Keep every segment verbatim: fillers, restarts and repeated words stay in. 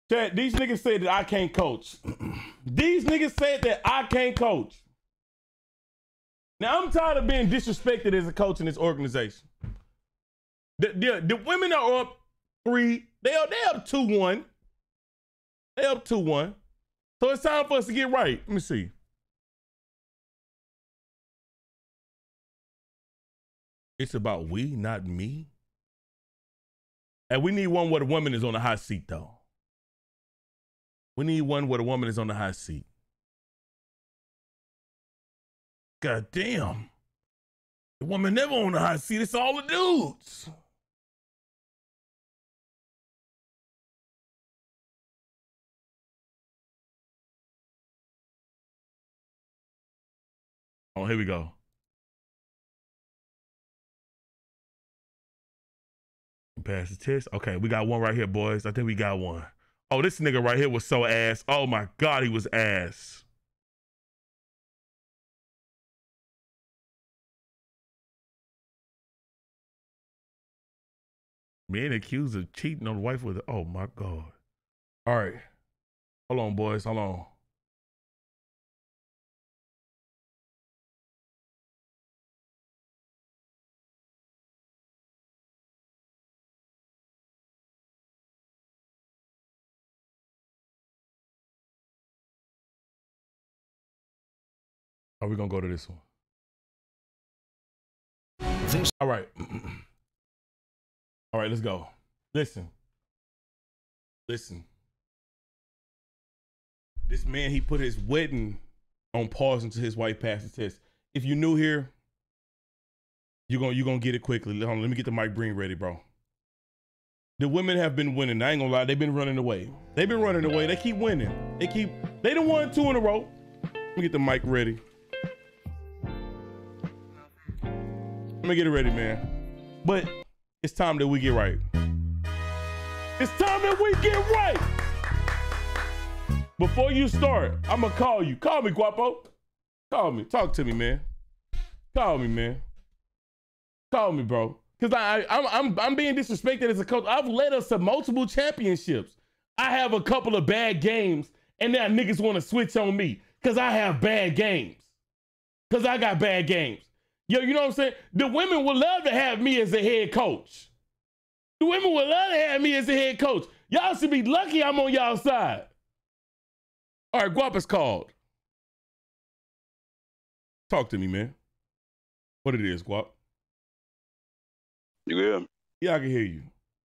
Chad, these niggas said that I can't coach. These niggas said that I can't coach. Now, I'm tired of being disrespected as a coach in this organization. The, the, the women are up three. They are, they up two one. They up two one. So it's time for us to get right. Let me see. It's about we, not me. And we need one where the woman is on the hot seat, though. We need one where the woman is on the hot seat. God damn. The woman never on the hot seat. It's all the dudes. Oh, here we go. Pass the test. Okay, we got one right here, boys. I think we got one. Oh, this nigga right here was so ass. Oh my God, he was ass. Man accused of cheating on the wife with, oh my God. All right. Hold on, boys. Hold on. Are we gonna go to this one? This. All right. All right, let's go. Listen. Listen. This man, he put his wedding on pause until his wife passed the test. If you're new here, you're gonna you're gonna get it quickly. Hold on, let me get the mic Breen ready, bro. The women have been winning. I ain't gonna lie, they've been running away. They've been running away. They keep winning. They keep they done won two in a row. Let me get the mic ready. Let me get it ready, man. But it's time that we get right. It's time that we get right. Before you start, I'm gonna call you. Call me, Guapo. Call me. Talk to me, man. Call me, man. Call me, bro. Cause I, I I'm I'm I'm being disrespected as a coach. I've led us to multiple championships. I have a couple of bad games, and now niggas want to switch on me because I have bad games. Cause I got bad games. Yo, you know what I'm saying? The women would love to have me as a head coach. The women would love to have me as a head coach. Y'all should be lucky I'm on y'all side. All right, Guapa's called. Talk to me, man. What it is, Guap? You hear me? Yeah, I can hear you.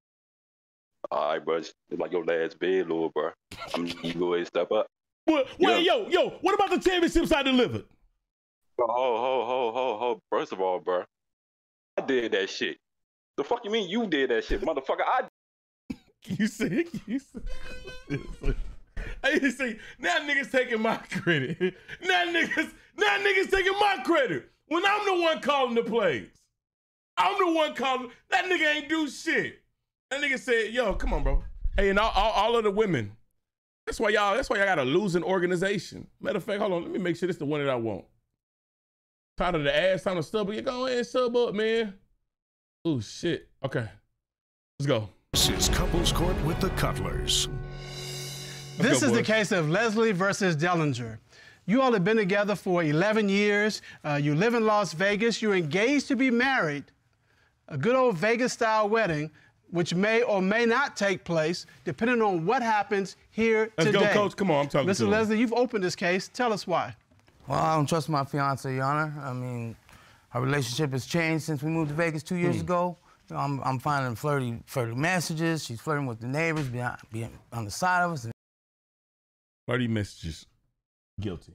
All right, bro. It's like your last bed, Lord, bro. I'm you go ahead and step up. Well, well yo, yo, what about the championships I delivered? Ho, ho, ho, ho, ho. First of all, bro, I did that shit. The fuck you mean you did that shit, motherfucker? I. You said, you said. I see, now niggas taking my credit. Now niggas, now niggas taking my credit. When I'm the one calling the plays. I'm the one calling. That nigga ain't do shit. That nigga said, yo, come on, bro. Hey, and all, all, all of the women. That's why y'all, that's why y'all got a losing organization. Matter of fact, hold on, let me make sure this is the one that I want. Tired of the ass, time to stub. You go ahead and sub up, man. Oh, shit. Okay. Let's go. This is Couples Court with the Cutlers. Let's this go, is boys. the case of Leslie versus Dellinger. You all have been together for eleven years. Uh, you live in Las Vegas. You're engaged to be married. A good old Vegas-style wedding, which may or may not take place, depending on what happens here Let's today. go, Coach. Come on, I'm talking Mister to him. Leslie, you've opened this case. Tell us why. Well, I don't trust my fiance, Your Honor. I mean, our relationship has changed since we moved to Vegas two years mm. ago. You know, I'm, I'm finding flirty, flirty messages. She's flirting with the neighbors behind, behind, on the side of us. Flirty messages. Guilty.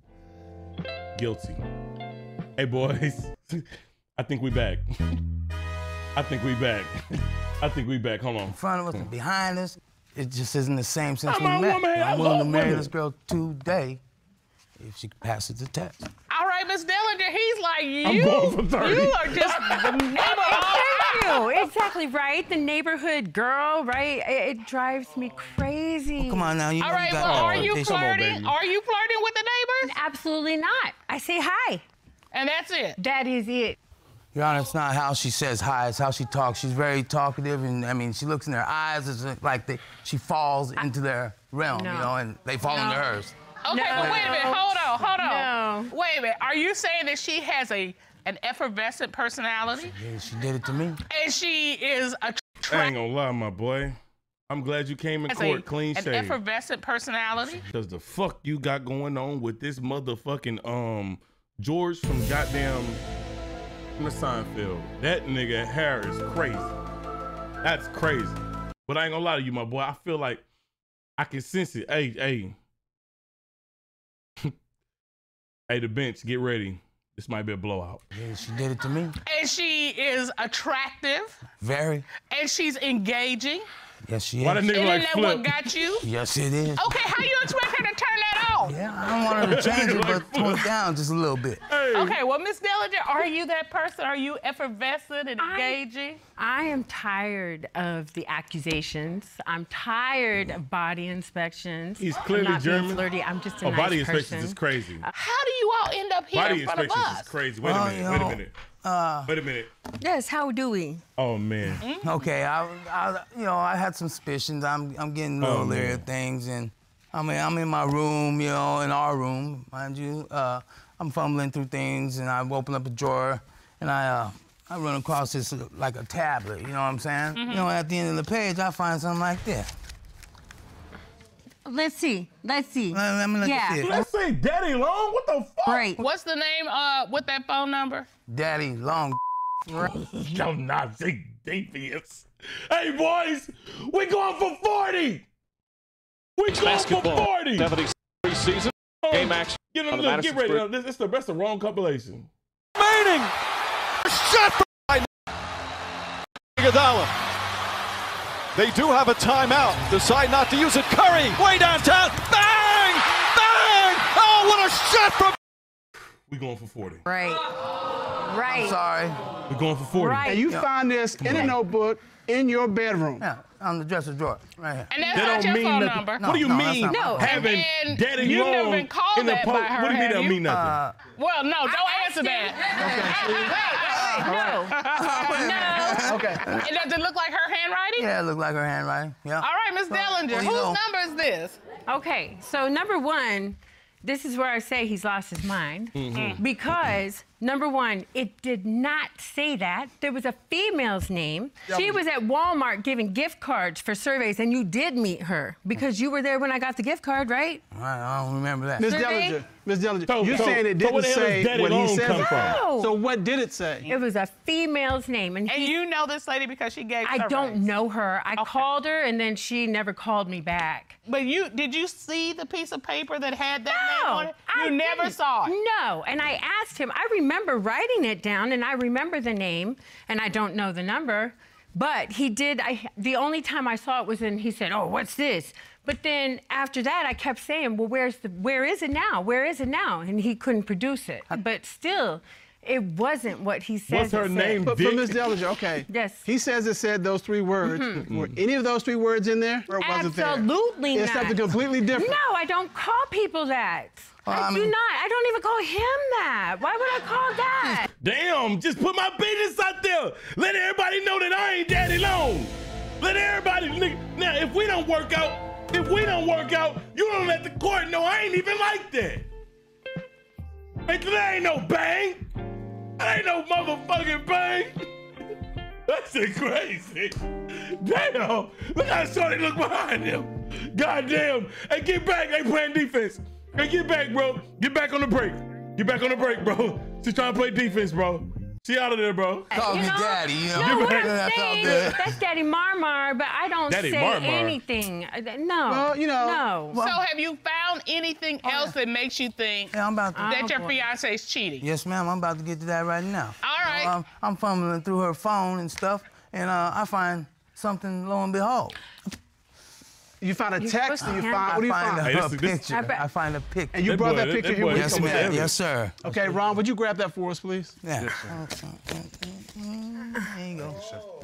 Guilty. Hey, boys. I think we back. I think we back. I think we back. Hold on. In front of us and behind us. It just isn't the same since I'm we a met. woman. I'm I willing to love marry women. this girl today if she passes the test. All right, Miss Dellinger, he's like, you, I'm going for thirty. you are just the neighborhood. Thank you. Exactly right. The neighborhood girl, right? It, it drives me crazy. Well, come on now. You All know right, you well, got are you flirtation. flirting? Are you flirting with the neighbors? Absolutely not. I say hi. And that's it. That is it. Your Honor, it's not how she says hi, it's how she talks. She's very talkative, and I mean, she looks in their eyes, it's like they, she falls into their realm, No. you know, and they fall No. into hers. Okay, No. but wait a minute. Hold on, hold on. No. Wait a minute. Are you saying that she has a an effervescent personality? Yeah, she did it to me. And she is a I ain't tra- gonna lie, my boy. I'm glad you came in has court a, clean an shaved. effervescent personality? Because the fuck you got going on with this motherfucking um George from goddamn from the Seinfeld. That nigga hair is crazy. That's crazy. But I ain't gonna lie to you, my boy. I feel like I can sense it. Hey, hey. Hey, the bench, get ready. This might be a blowout. Yeah, she did it to me. And she is attractive. Very. And she's engaging. Yes, she is. Why the nigga Isn't like that flip? what got you? Yes, it is. Okay, how you expect her to turn that off? Yeah, I don't want her to change it, but tone it down just a little bit. Hey. Okay, well, Miss Dellinger, are you that person? Are you effervescent and I- engaging? I am tired of the accusations. I'm tired of body inspections. He's I'm clearly not being German. flirty. I'm just a Oh, nice body person. inspections is crazy. How do you all end up here Body in front of inspections us? is crazy. Wait a Oh, minute. you Wait a know, minute. Uh, Wait a minute. Yes, how do we? Oh man. Okay, I, I, you know, I had some suspicions. I'm, I'm getting a little Oh, leery man. of things, and I mean, I'm in my room, you know, in our room, mind you. Uh, I'm fumbling through things, and I open up a drawer, and I, uh, I run across this uh, like a tablet. You know what I'm saying? Mm-hmm. You know, at the end of the page, I find something like this. Let's see. Let's see. Let, let me let Yeah. you see it. Let's say Daddy Long. What the fuck? Great. What's the name uh, with that phone number? Daddy Long. Yo, Nazi devious. Hey boys, we going for forty. We going Basketball. for forty. seventy-three season. Oh, Game action Get, on them, the look, get Madison ready. Square- This, this the best of wrong compilation. Remaining. Shot from right now. Iguodala. They do have a timeout. Decide not to use it. Curry, way downtown. Bang! Bang! Oh, what a shot from. We going for forty. Right. Right. I'm sorry. We going for forty. Right. And you Yeah. find this in a notebook in your bedroom. Yeah, on the dresser drawer, right here. And that's That not don't your mean phone nothing. number. No, What do you no, that's mean? not my No. phone. Having And Daddy you've Long never been called in the that po- by her, What do you mean that have don't you? mean nothing? Uh, Well, no, don't I answer that. No. Okay. And does it look like her handwriting? yeah, it looked like her handwriting. Yeah. All right, Miss Dellinger, well, you whose know. number is this? Okay, so number one, this is where I say he's lost his mind. Mm-hmm. Because, number one, it did not say that. There was a female's name. She was at Walmart giving gift cards for surveys, and you did meet her because you were there when I got the gift card, right? All right, I don't remember that. Miss Survey? Dellinger, Miss Dellinger, So- you're so- saying it so didn't where the hell say does Daddy what he Long says. come from? No. So what did it say? It was a female's name, and, And he, you know this lady because she gave I don't surveys. know her. I Okay. called her, and then she never called me back. But you, did you see the piece of paper that had that No, name on it? You I never didn't. saw it. No, and I asked him. I remember writing it down, and I remember the name, and I don't know the number. But he did. I the only time I saw it was in. He said, "Oh, what's this?" But then after that, I kept saying, "Well, where's the? Where is it now? Where is it now?" And he couldn't produce it. But still, it wasn't what he said. What's her name? But, Dick? but Miss Dellinger, okay. Yes. He says it said those three words. Were any of those three words in there? Or wasn't there? Absolutely It's not. something completely different. No, I don't call people that. Well, I, I do mean- not. I don't even call him that. Why would I call that? Damn, just put my business out there. Let everybody know that I ain't Daddy Long. Let everybody, nigga. Now, if we don't work out, if we don't work out, you don't let the court know I ain't even like that. Hey, that ain't no bang. That ain't no motherfucking bang. That shit crazy. Damn. Look how shorty look behind him. Goddamn. Hey, get back. They playing defense. Hey, get back, bro. Get back on the break. Get back on the break, bro. She's trying to play defense, bro. She out of there, bro. Call You me know, daddy, you know. No, what That's I'm all saying good. is that's Daddy Marmar, but I don't Daddy say Marmar. anything. Uh, No. Well, you know, No. So have you found anything else that makes you think Yeah, I'm about to. that Oh, your boy. fiance is cheating? Yes, ma'am. I'm about to get to that right now. All right. Um, I'm fumbling through her phone and stuff, and uh, I find something. Lo and behold, you find a You're text supposed and you to find, what do you I find find? Hey, a, this is- this- picture. I bet- I find a picture. And you That brought boy- that that- picture that here boy- with you. yes, coming ma'am. together. Yes, sir. Okay, Ron, would you grab that for us, please? Yeah. There you go.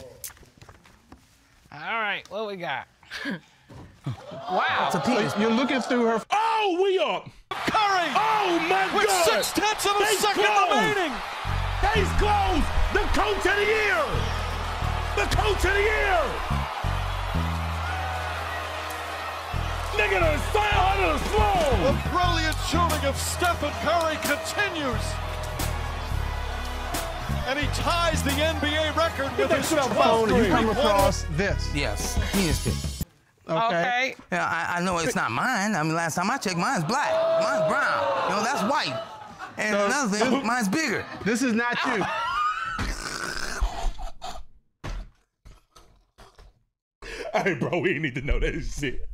All right, what we got? Wow. It's a piece. You're looking through her. Oh, we up. Curry Oh, my with God. six tenths of a They second close. remaining. They Case closed. The coach of the year. The coach of the year. Nigga done sign under the slow. The brilliant shooting of Stephen Curry continues. And he ties the N B A record with his Phone, and you come twelfth across this. Yes, penis pic. Okay. Okay. Yeah, I, I know it's not mine. I mean, last time I checked, mine's black. Mine's brown. You know, that's white. And So- another thing, mine's bigger. This is not you. Hey, bro, we need to know that shit.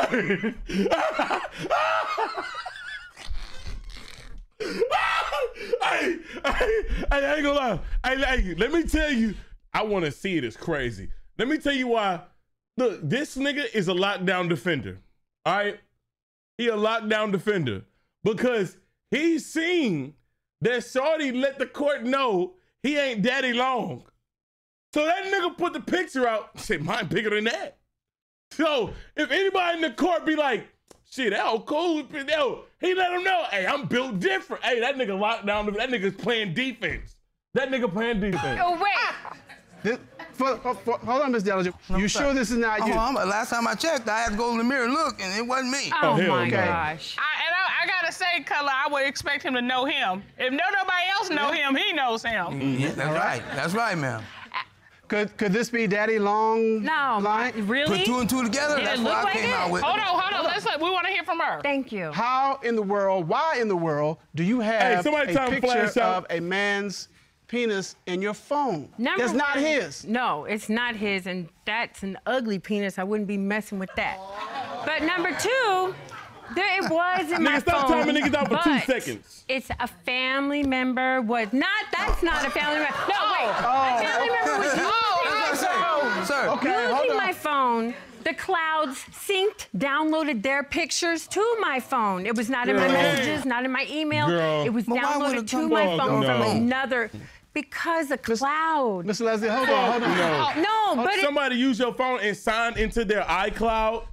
Hey, hey, hey, I ain't gonna lie. Hey, hey, let me tell you, I want to see it. It's crazy. Let me tell you why. Look, this nigga is a lockdown defender. All right? He a lockdown defender because he's seen that Shorty let the court know he ain't daddy long. So that nigga put the picture out, said, mine bigger than that. So if anybody in the court be like, shit, that was cool, yo, he let him know, hey, I'm built different. Hey, that nigga locked down, that nigga's playing defense. That nigga playing defense. Oh, wait. This, for, for, for, hold on, Miz Dellinger. You sure this is not you? Oh, I'm- last time I checked, I had to go in the mirror and look, and it wasn't me. Oh, hell my no. gosh. I, and I, I gotta say, Color, I would expect him to know him. If no nobody else know him, he knows him. Yeah, that's right. That's right, ma'am. Could could this be Daddy Long? No, line? really? Put two and two together, Did it that's look what I like came it? out with. Hold on, hold on. Let's. We want to hear from her. Thank you. How in the world, why in the world do you have somebody a tell him picture flash out. of a man's penis in your phone? Number That's not one- his. No, it's not his, and that's an ugly penis. I wouldn't be messing with that. But number two, there it was in my Nigga, stop phone. timing niggas out for two but seconds. It's a family member. Was not. That's not a family member. No, wait. Oh, a family member was using, Sir, sir. Okay, hold using on. my phone. The clouds synced, downloaded their pictures to my phone. It was not in my Girl. messages, not in my email. Girl. It was But why would downloaded it to come my back? phone No. from another. Because a cloud. Mister Leslie, hold on, hold on. No. No, but it, Somebody use your phone and sign into their iCloud.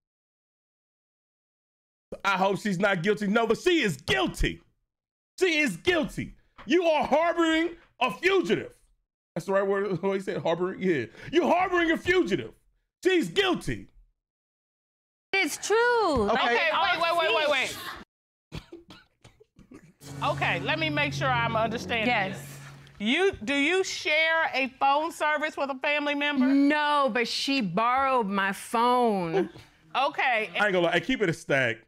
I hope she's not guilty. No, but she is guilty. She is guilty. You are harboring a fugitive. That's the right word. What he said, harboring? Yeah. You're harboring a fugitive. She's guilty. it's true. Like, Okay. Okay, all wait, wait, wait, wait, fish. wait. Okay, let me make sure I'm understanding. Yes. this. You do you share a phone service with a family member? No, but she borrowed my phone. Okay. I ain't gonna lie. Hey, keep it a stack.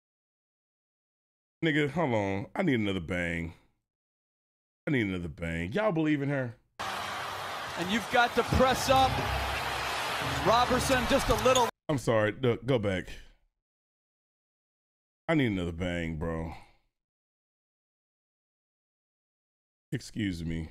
Nigga, hold on. I need another bang. I need another bang. Y'all believe in her? And you've got to press up. Robertson just a little. I'm sorry. Look, go back. I need another bang, bro. Excuse me.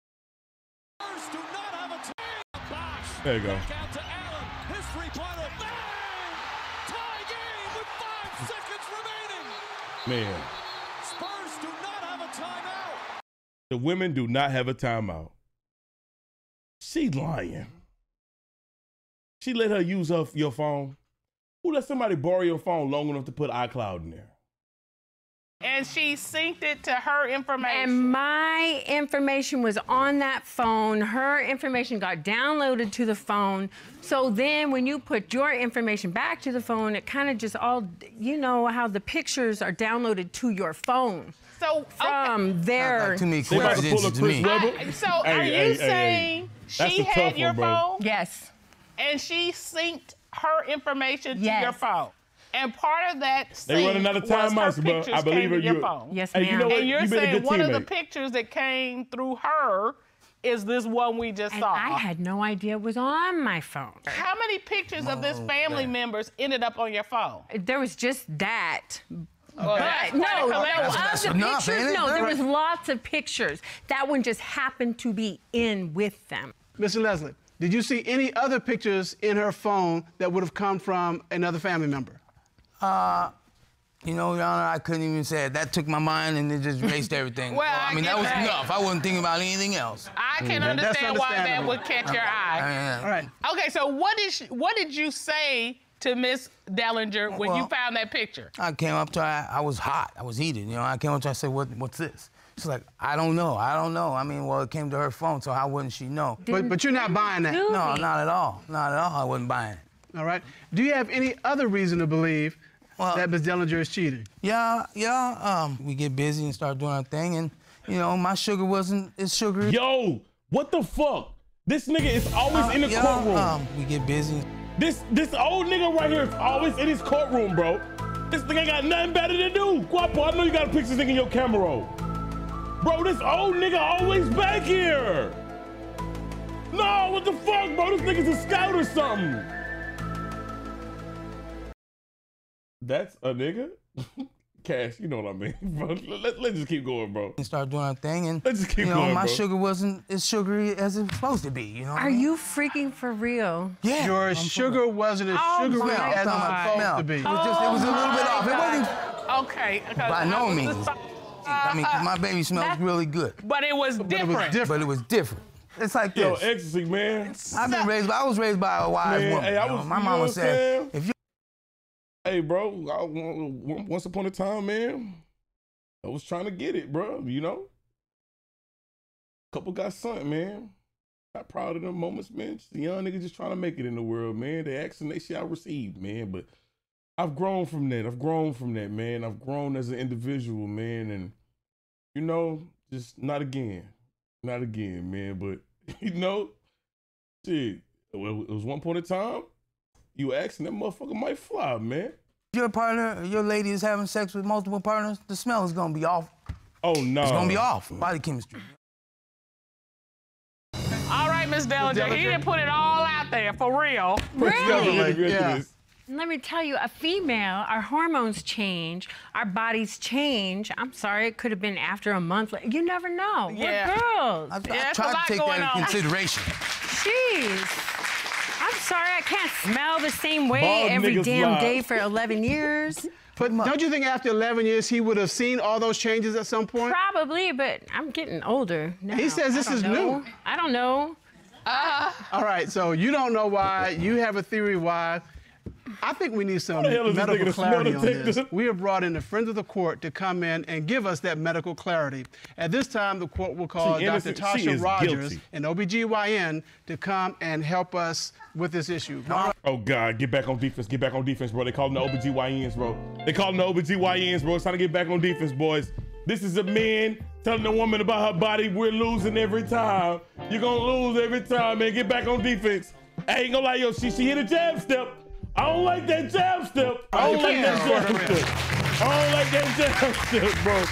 There you go. Out to Allen. His three-pointer. Bang! Tie game with five seconds remaining. Man, Spurs do not have a timeout. the women do not have a timeout. She lying. She let her use her your phone. Who let somebody borrow your phone long enough to put iCloud in there? And she synced it to her information. And my information was on that phone. Her information got downloaded to the phone. So then when you put your information back to the phone, it kind of just all, you know how the pictures are downloaded to your phone so from okay. their. Like, too many They about to pull a coincidences to Chris me. Webber. I- so Hey, are you hey, hey, saying That's she a tough had your one, bro. phone Yes. and she synced her information to Yes. your phone? And part of that They sync running out of was time, her Master, bro. pictures I believe came her. to your You- phone. Yes, Hey, you ma'am. know what? And you're You been a saying good one of the teammate. pictures that came through her is this one we just And saw. I had no idea it was on my phone. How many pictures of this family members ended up on your phone? There was just that. Well, that's But no, quite a no, collection. of That's the enough, pictures, ain't it? no, there Right. was lots of pictures. That one just happened to be in with them. Mister Leslie, did you see any other pictures in her phone that would have come from another family member? Uh, you know, Your Honor, I couldn't even say it. That took my mind and it just erased everything. Well, So, I I mean, get that was that. enough. I wasn't thinking about anything else. I can That's understand why that understandable. would catch your eye. All right. Okay, so what did she, what did you say to Miss Dellinger when you Well- found that picture? I came up to her, I, I was hot, I was heated, you know. I came up to her, I said, what, what's this? She's like, I don't know, I don't know. I mean, well, it came to her phone, so how wouldn't she know? But, but you're not buying that. No, not at all. Not at all, I wasn't buying it. All right. Do you have any other reason to believe well, that Miz Dellinger is cheating? Yeah, yeah. Um, we get busy and start doing our thing, and, you know, my sugar wasn't as sugary. Yo, what the fuck? This nigga is always uh, in the yeah, courtroom. Um, we get busy. This this old nigga right here is always in his courtroom, bro. This nigga ain't got nothing better to do. Guapo, I know you got a picture nigga in your camera roll. Bro, this old nigga always back here. No, what the fuck, bro? This nigga's a scout or something. That's a nigga? Cash, you know what I mean, bro. Let, let's just keep going, bro. And start doing our thing, and let's just keep you know, going, my bro. sugar wasn't as sugary as it was supposed to be, you know what Are I mean? you freaking for real? Yeah. Your I'm sugar wasn't as Oh sugary my as it's God. supposed Smell. to be. It was just, it was a little bit off. It wasn't Okay. by no means. I mean, 'cause my baby smells really good. But it was But it different. was different. But it was different. It's like Yo, this. ecstasy, man. I've been raised. I was raised by a wise Man, woman. hey, I you know? was- My you know mama what I'm said, saying? "If you." Hey, bro, I, once upon a time, man, I was trying to get it, bro, you know? Couple got something, man. Not proud of them moments, man. Just a young nigga just trying to make it in the world, man. They asking they shit I received, man. But I've grown from that. I've grown from that, man. I've grown as an individual, man. And, you know, just not again. Not again, man. But, you know, shit, it was one point in time, you asking that motherfucker might fly, man. If your partner, your lady is having sex with multiple partners, the smell is gonna be off. Oh, no. It's gonna be off. Body chemistry. All right, Miz Dellinger, he didn't put it all out there, for real. Really? Yeah. Let me tell you, a female, our hormones change, our bodies change. I'm sorry, it could have been after a month. You never know. Yeah. We're girls. I, I Yeah, it's a tried lot to take going that into on. consideration. Jeez. I'm sorry, I can't smell the same way Bald every niggas damn lie. day for eleven years. But don't you think after eleven years he would have seen all those changes at some point? Probably, but I'm getting older now. He says I this don't is know. new. I don't know. All right, so you don't know why. You have a theory why. I think we need some the hell is this medical nigga clarity smell on this. detector? We have brought in the Friends of the Court to come in and give us that medical clarity. At this time, the court will call She Doctor innocent. She Tasha is Rogers, guilty. an O B G Y N, to come and help us with this issue. Oh, God, get back on defense. Get back on defense, bro. They call them the O B G Y Ns, bro. They call them the O B G Y Ns, bro. It's time to get back on defense, boys. This is a man telling a woman about her body. We're losing every time. You're going to lose every time, man. Get back on defense. I ain't going to lie, yo. She, she hit a jab step. I don't like that jab step. I don't like that jab step. I don't like that jab step, bro.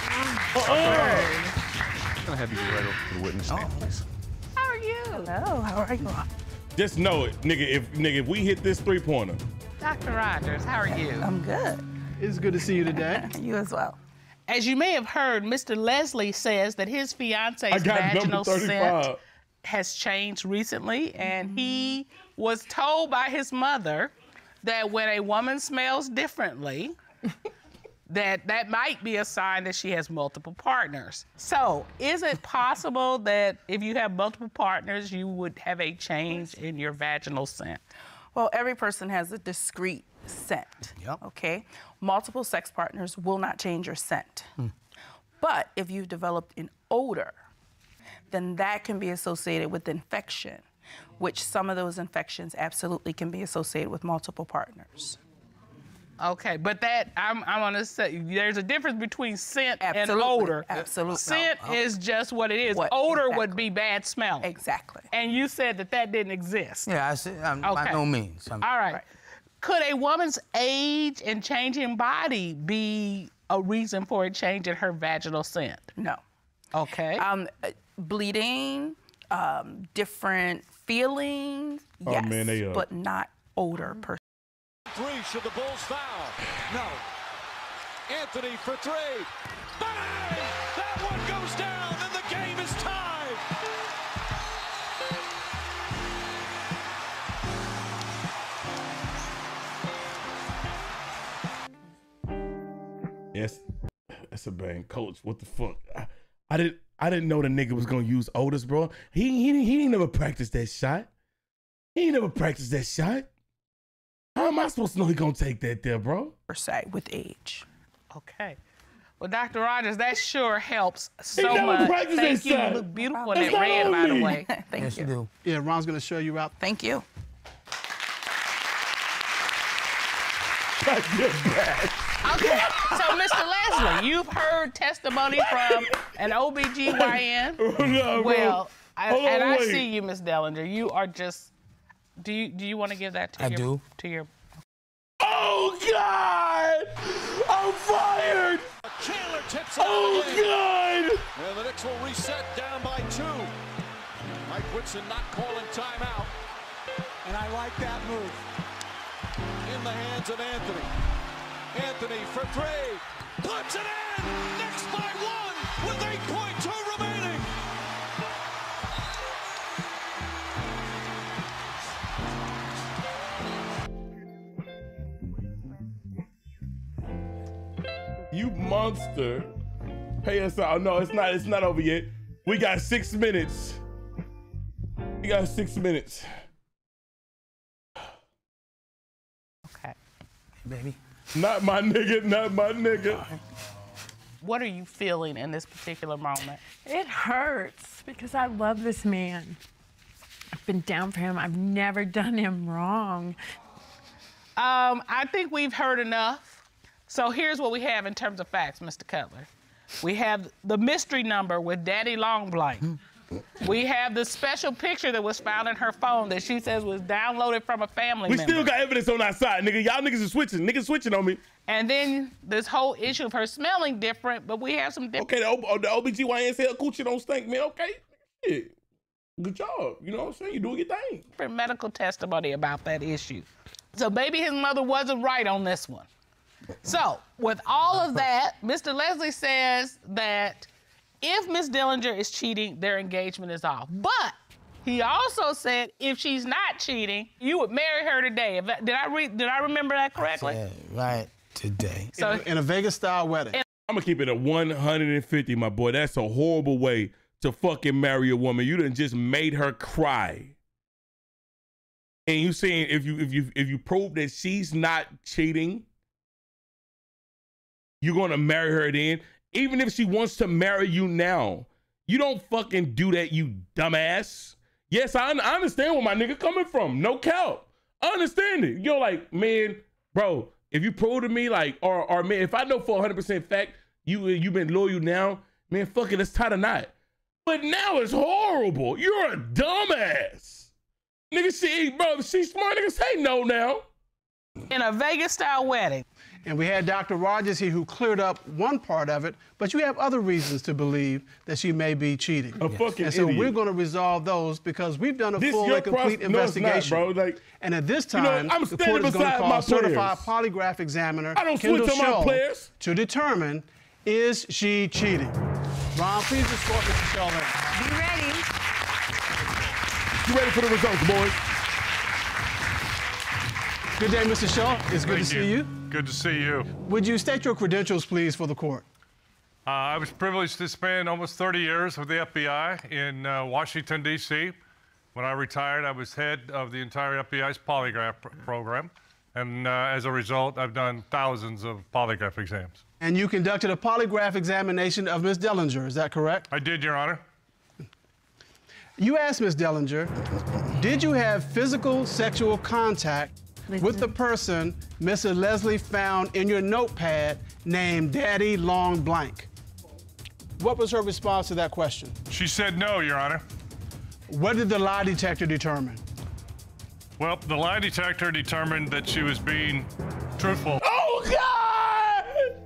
Uh-uh. I'm gonna have you go right over to the witness stand, please. How are you? Hello, how are you? Just know it, nigga. If nigga, if we hit this three-pointer, Doctor Rogers, how are you? I'm good. It's good to see you today. You as well. As you may have heard, Mister Leslie says that his I fiance's got number vaginal thirty-five. scent has changed recently, and he was told by his mother that when a woman smells differently, that that might be a sign that she has multiple partners. So, is it possible that if you have multiple partners, you would have a change in your vaginal scent? Well, every person has a discrete scent. Yep. Okay? Multiple sex partners will not change your scent. But if you've developed an odor, then that can be associated with infection, which some of those infections absolutely can be associated with multiple partners. Okay, but that, I'm, I want to say, there's a difference between scent Absolutely, and odor. absolutely. Scent is just what it is. What- odor exactly. would be bad smelling. Exactly. And you said that that didn't exist. Yeah, I said, I'm, by Okay. no means. I'm, All right. Right. Could a woman's age and changing body be a reason for a change in her vaginal scent? No. Okay. Um, uh, bleeding, um, different feelings, Oh, yes, man, they, uh, but not odor per se. Three, should the Bulls foul? No. Anthony for three. Bang! That one goes down, and the game is tied. yes, that's a bang, coach. What the fuck? I, I didn't, I didn't know the nigga was gonna use odors, bro. He, he, he ain't never practiced that shot. He ain't never practiced that shot. How am I supposed to know he gonna take that there, bro? per se with age. Okay. Well, Doctor Rogers, that sure helps so never much. practiced Thank that you. You side. look beautiful in That's that not red, on by the me. way. Thank Yes, you. you do. Yeah, Ron's gonna show you out. Thank you. Okay, so Mister Leslie, you've heard testimony from an O B G Y N. No, bro. Well, I, Hold on, and I wait. see you, Miss Dellinger. You are just. Do you do you want to give that to I your do. to your? Oh, God! I'm fired! Chandler tips it Oh, out again. God! And the Knicks will reset down by two. Mike Woodson not calling timeout. And I like that move. In the hands of Anthony. Anthony for three. Puts it in. Knicks by one with eight point two remaining. You monster. Pay us out. No, it's not, it's not over yet. We got six minutes. We got six minutes. Okay. Baby. Not my nigga, not my nigga. What are you feeling in this particular moment? It hurts because I love this man. I've been down for him. I've never done him wrong. Um, I think we've heard enough. So here's what we have in terms of facts, Mister Cutler. We have the mystery number with Daddy Longblank. We have the special picture that was found in her phone that she says was downloaded from a family We member. still got evidence on our side, nigga. Y'all niggas are switching. Niggas switching on me. And then this whole issue of her smelling different, but we have some different. Okay, the, O- the O B G Y N said coochie don't stink, man. Okay, shit. Good job. You know what I'm saying? You doing your thing. different medical testimony about that issue. So maybe his mother wasn't right on this one. So with all of that, Mister Leslie says that if Miss Dellinger is cheating, their engagement is off. But he also said if she's not cheating, you would marry her today. If, did I read? Did I remember that correctly? Yeah, right today. So In a Vegas-style wedding. I'm gonna keep it at one hundred fifty, my boy. That's a horrible way to fucking marry a woman. You done just made her cry. And you saying if you if you if you prove that she's not cheating, you're gonna marry her then. Even if she wants to marry you now, you don't fucking do that, you dumbass. Yes, I, I understand where my nigga coming from. No cap. I understand it. You're like, man, bro, if you prove to me, like, or or man, if I know for one hundred percent fact you you been loyal now, man, fuck it, let's tie the knot. But now it's horrible. You're a dumbass. Nigga, she, bro, if she's smart, nigga, say no now. in a Vegas-style wedding. And we had Doctor Rogers here who cleared up one part of it, but you have other reasons to believe that she may be cheating. A fucking And so idiot. we're going to resolve those because we've done a This full your and complete process- no, it's not, investigation. bro. Like, and at this you know, time, I'm the standing court is going to beside call my certified players. polygraph examiner I don't Kendall switch on my Shull players. to determine is she cheating. Ron, please escort Mister Shull in. Be ready. you ready for the results, boys? Good day, Mister Shull. It's good Thank to see you. Good to see you. Would you state your credentials, please, for the court? Uh, I was privileged to spend almost thirty years with the F B I in uh, Washington, D C When I retired, I was head of the entire F B I's polygraph pr- program. And uh, as a result, I've done thousands of polygraph exams. And you conducted a polygraph examination of Miss Dellinger, is that correct? I did, Your Honor. You asked Miss Dellinger, did you have physical sexual contact with the person Missus Leslie found in your notepad named Daddy Long Blank? What was her response to that question? She said no, Your Honor. What did the lie detector determine? Well, the lie detector determined that she was being truthful. Oh, God!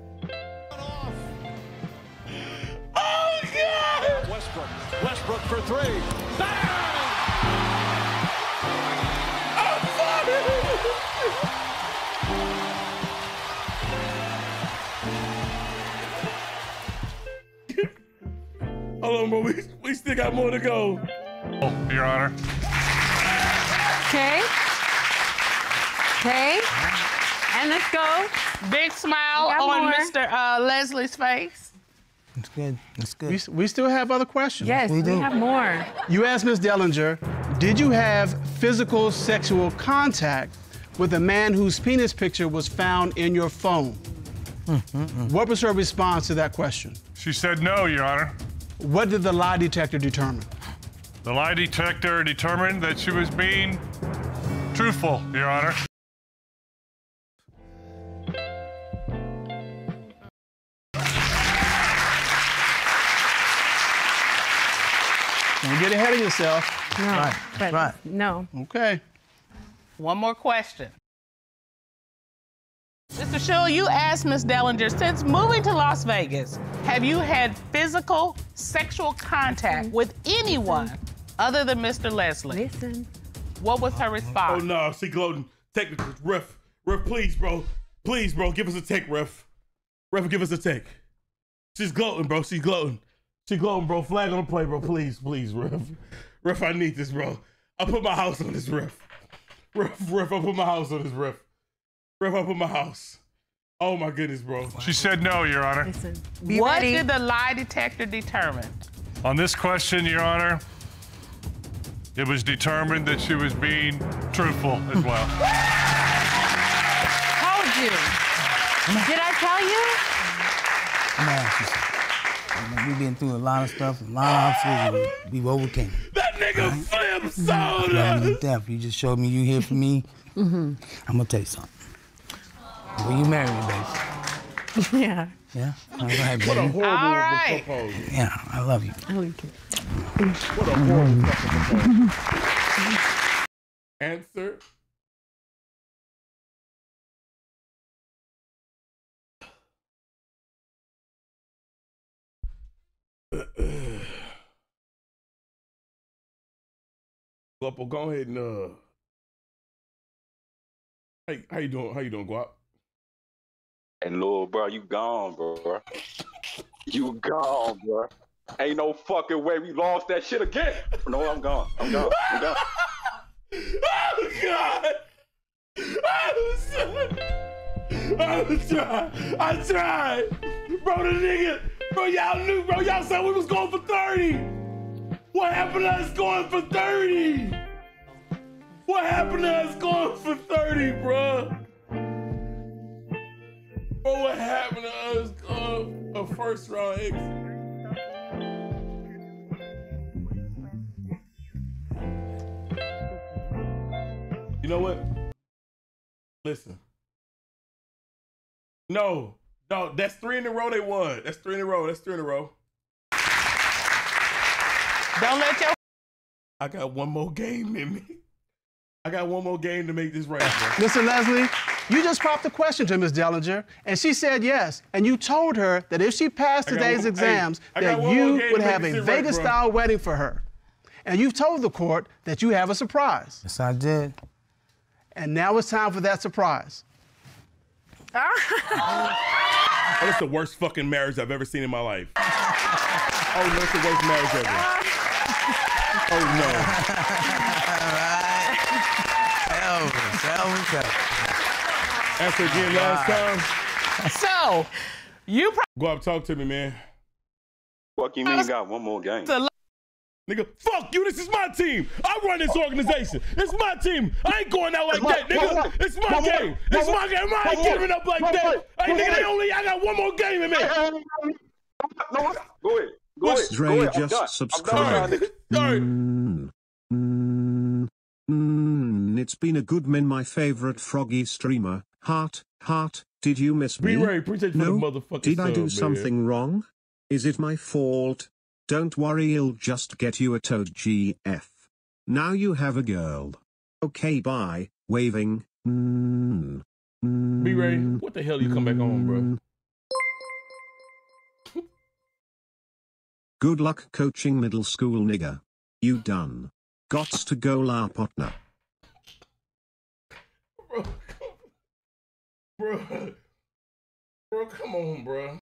Oh, God! Westbrook. Westbrook for three. Bang! I'm sorry! Hold on, bro. We, we still got more to go. Oh, Your Honor. Okay. Okay. And let's go. Big smile We got on more. Mister Uh, Leslie's face. That's good. That's good. We, we still have other questions. Yes, We we, do. have more. You asked Miss Dellinger, did you have physical sexual contact with a man whose penis picture was found in your phone? Mm-hmm. What was her response to that question? She said no, Your Honor. What did the lie detector determine? The lie detector determined that she was being truthful, Your Honor. Don't get ahead of yourself. No, Right, but right. no. Okay. One more question. Mister Shule, you asked Miss Dellinger, since moving to Las Vegas, have you had physical, sexual contact with anyone other than Mister Leslie? Listen. What was her response? Oh no, she gloating. Technical ref, ref, please, bro, please, bro, give us a take, ref. Ref, give us a take. She's gloating, bro. She's gloating. She gloating, bro. Flag on the play, bro. Please, please, ref. Ref, I need this, bro. I put my house on this, ref. Ref, ref, I put my house on this, ref. Ref, I put my house. Oh my goodness, bro. She said no, Your Honor. Listen. Be What ready. did the lie detector determine? On this question, Your Honor, it was determined that she was being truthful as well. Told you. Did I tell you? Man, she's- we've been through a lot of stuff, a lot of obstacles, and we've overcame. That nigga flip Love soda. you to death. You just showed me you here for me. Mm-hmm. I'm gonna tell you something. Will you marry me, baby? Yeah. Yeah? All right, baby. What a horrible All right. proposal. Yeah, I love you. I like it. What a horrible fucking proposal. Answer. Guapo, go ahead and uh. Hey, how you doing? How you doing, Guap? And Lord, bro, you gone, bro. You gone, bro. Ain't no fucking way we lost that shit again. No, I'm gone. I'm gone. I'm gone. Oh God! I was, I was trying. I tried, bro. The nigga, bro, y'all knew, bro. Y'all said we was going for thirty. What happened to us going for thirty? What happened to us going for thirty, bro? Bro, what happened to us going a first round exit? You know what? Listen. No, no, that's three in a row they won. That's three in a row. That's three in a row. Don't let your... I got one more game in me. I got one more game to make this right, bro. Mister Leslie, you just popped the question to Miss Dellinger, and she said yes. And you told her that if she passed I got today's one- exams, hey, I got that one more you game would to make have this a shit right, bro. Vegas-style wedding for her. And you've told the court that you have a surprise. Yes, I did. And now it's time for that surprise. Oh, that's the worst fucking marriage I've ever seen in my life. Oh, no, that's the worst marriage ever. Oh, no. Answer again last time. So, you Go up, talk to me, man. Fuck you mean you got one more game? Nigga, fuck you, this is my team. I run this organization. It's my team. I ain't going out like that, nigga. It's my game. It's my game. I ain't giving up like that. Hey, nigga, they only, I got one more game in me. No, go ahead. Go ahead. Dre Go ahead. I'm just done. subscribed. I'm done. Sorry. Mm, mm, mm, it's been a good man, my favorite Froggy streamer. Heart, heart, did you miss me? B-Ray, appreciate you for no? the motherfucking Did I sub, do man. something wrong? Is it my fault? Don't worry, he'll just get you a toad G F. Now you have a girl. Okay, bye. Waving. Mm, mm, B-Ray, what the hell you come back on, bro? Good luck coaching middle school nigga. You done. Gots to go La Potna. Bro, bro, bro, come on, bro.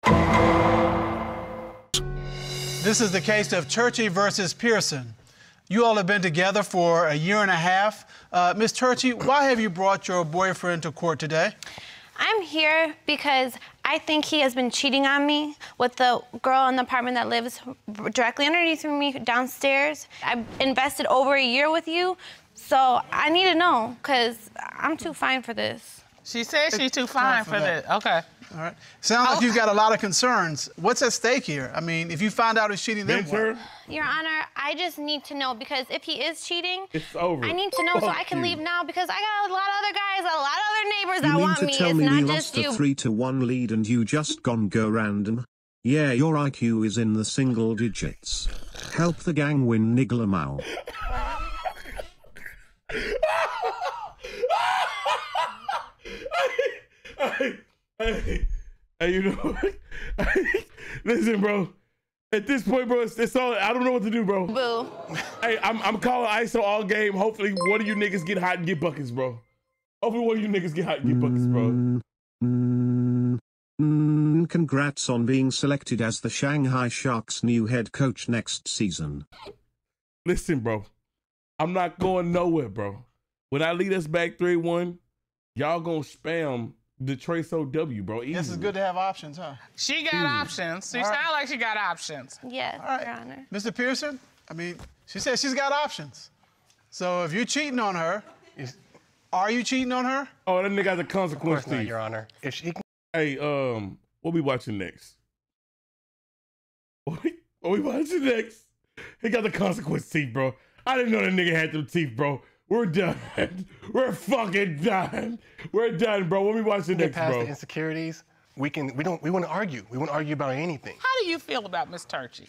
This is the case of Turchi versus Pearson. You all have been together for a year and a half. Uh, Miss Turchi, why have you brought your boyfriend to court today? I'm here because I think he has been cheating on me with the girl in the apartment that lives directly underneath me downstairs. I've invested over a year with you, so I need to know because I'm too fine for this. She said she's too fine for, for this. Okay. All right. Sounds like you've got a lot of concerns. What's at stake here? I mean, if you find out he's cheating, then what? Your Honor, I just need to know, because if he is cheating, it's over. I need to know Fuck so I can you. leave now, because I got a lot of other guys, a lot of other neighbors You that mean want to me. tell It's me not we just lost you. a three to one lead and you just gone go random? Yeah, your I Q is in the single digits. Help the gang win, Nigla Mao. Hey, hey, hey, you know what? Listen, bro. At this point, bro, it's, it's all, I don't know what to do, bro. Boo. Hey, I'm, I'm calling I S O all game. Hopefully, one of you niggas get hot and get buckets, bro. Hopefully, one of you niggas get hot and get buckets, bro. Mm, mm, congrats on being selected as the Shanghai Sharks' new head coach next season. Listen, bro. I'm not going nowhere, bro. When I lead us back three one, y'all gonna spam the Trace O W, bro. Easy. Yes, it's good to have options, huh? She got Easy. options. She All sounds right. like she got options. Yes, All right. Your Honor. Mister Pearson, I mean, she said she's got options. So if you're cheating on her, are you cheating on her? Oh, that nigga got the consequence, Of course not, Steve. Your Honor. If she can... Hey, um, what we watching next? What we, what we watching next? He got the consequence teeth, bro. I didn't know that nigga had them teeth, bro. We're done. We're fucking done. We're done, bro. What we watching get next, past bro? the insecurities, we can. We don't. We want to argue. We want to argue about anything. How do you feel about Miss Turchi?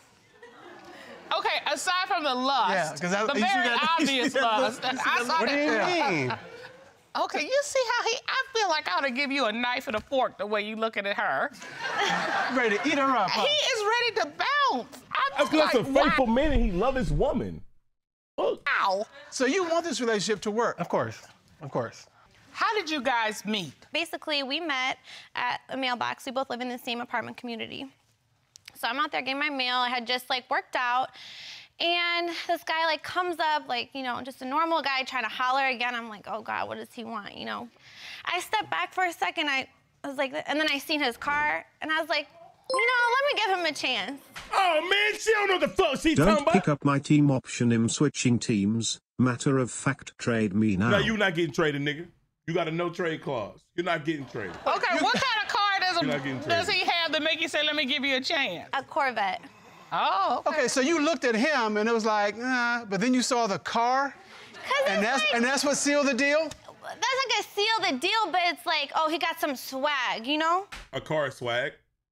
Okay, aside from the lust, Yeah, 'cause I- the you see very that- obvious you see that lust. look? You see I that saw look? What do you that. mean? Okay, you see how he, I feel like I ought to give you a knife and a fork the way you looking at her. Ready to eat her up, huh? He is ready to bounce. I'm That's like, because a faithful wow. man and he love his woman. Look. Wow. So you want this relationship to work? Of course. Of course. How did you guys meet? Basically, we met at a mailbox. We both live in the same apartment community. So I'm out there getting my mail. I had just like worked out. And this guy like comes up, like, you know, just a normal guy trying to holler again. I'm like, oh God, what does he want, you know? I stepped back for a second. I was like, and then I seen his car and I was like, you know, let me give him a chance. Oh man, she don't know what the fuck she talking Don't about. pick up my team option. I'm switching teams. Matter of fact, trade me now. No, you not getting traded, nigga. You got a no trade clause. You're not getting traded. Okay, what kind of car does, You're not getting him, does traded. he have to make you say, let me give you a chance? A Corvette. Oh, okay. Okay, so you looked at him and it was like, nah, but then you saw the car, and that's like, and that's what sealed the deal? That's like a seal the deal, but it's like, oh, he got some swag, you know? A car is swag.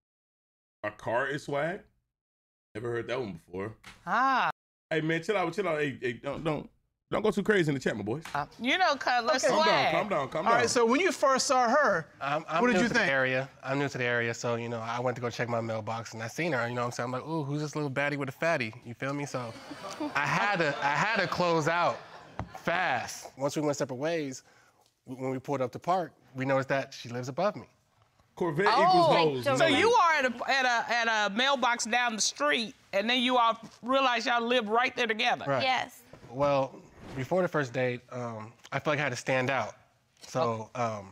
A car is swag. Never heard that one before. Ah. Hey man, chill out, chill out. Hey, hey, don't don't don't go too crazy in the chat, my boys. You know, Cutler, Okay. Calm down, swag. calm down, calm All down. right, so when you first saw her, I'm, I'm what did new you to think? the area. I'm new to the area, so you know, I went to go check my mailbox and I seen her. You know what I'm saying? I'm like, ooh, who's this little baddie with a fatty? You feel me? So I had to, I had to close out fast. Once we went separate ways, when we pulled up to park, we noticed that she lives above me. Corvette Oh, equals hoes. so know you that. are at a, at a at a mailbox down the street, and then you all realize y'all live right there together. Right. Yes. Well, before the first date, um, I felt like I had to stand out. So um,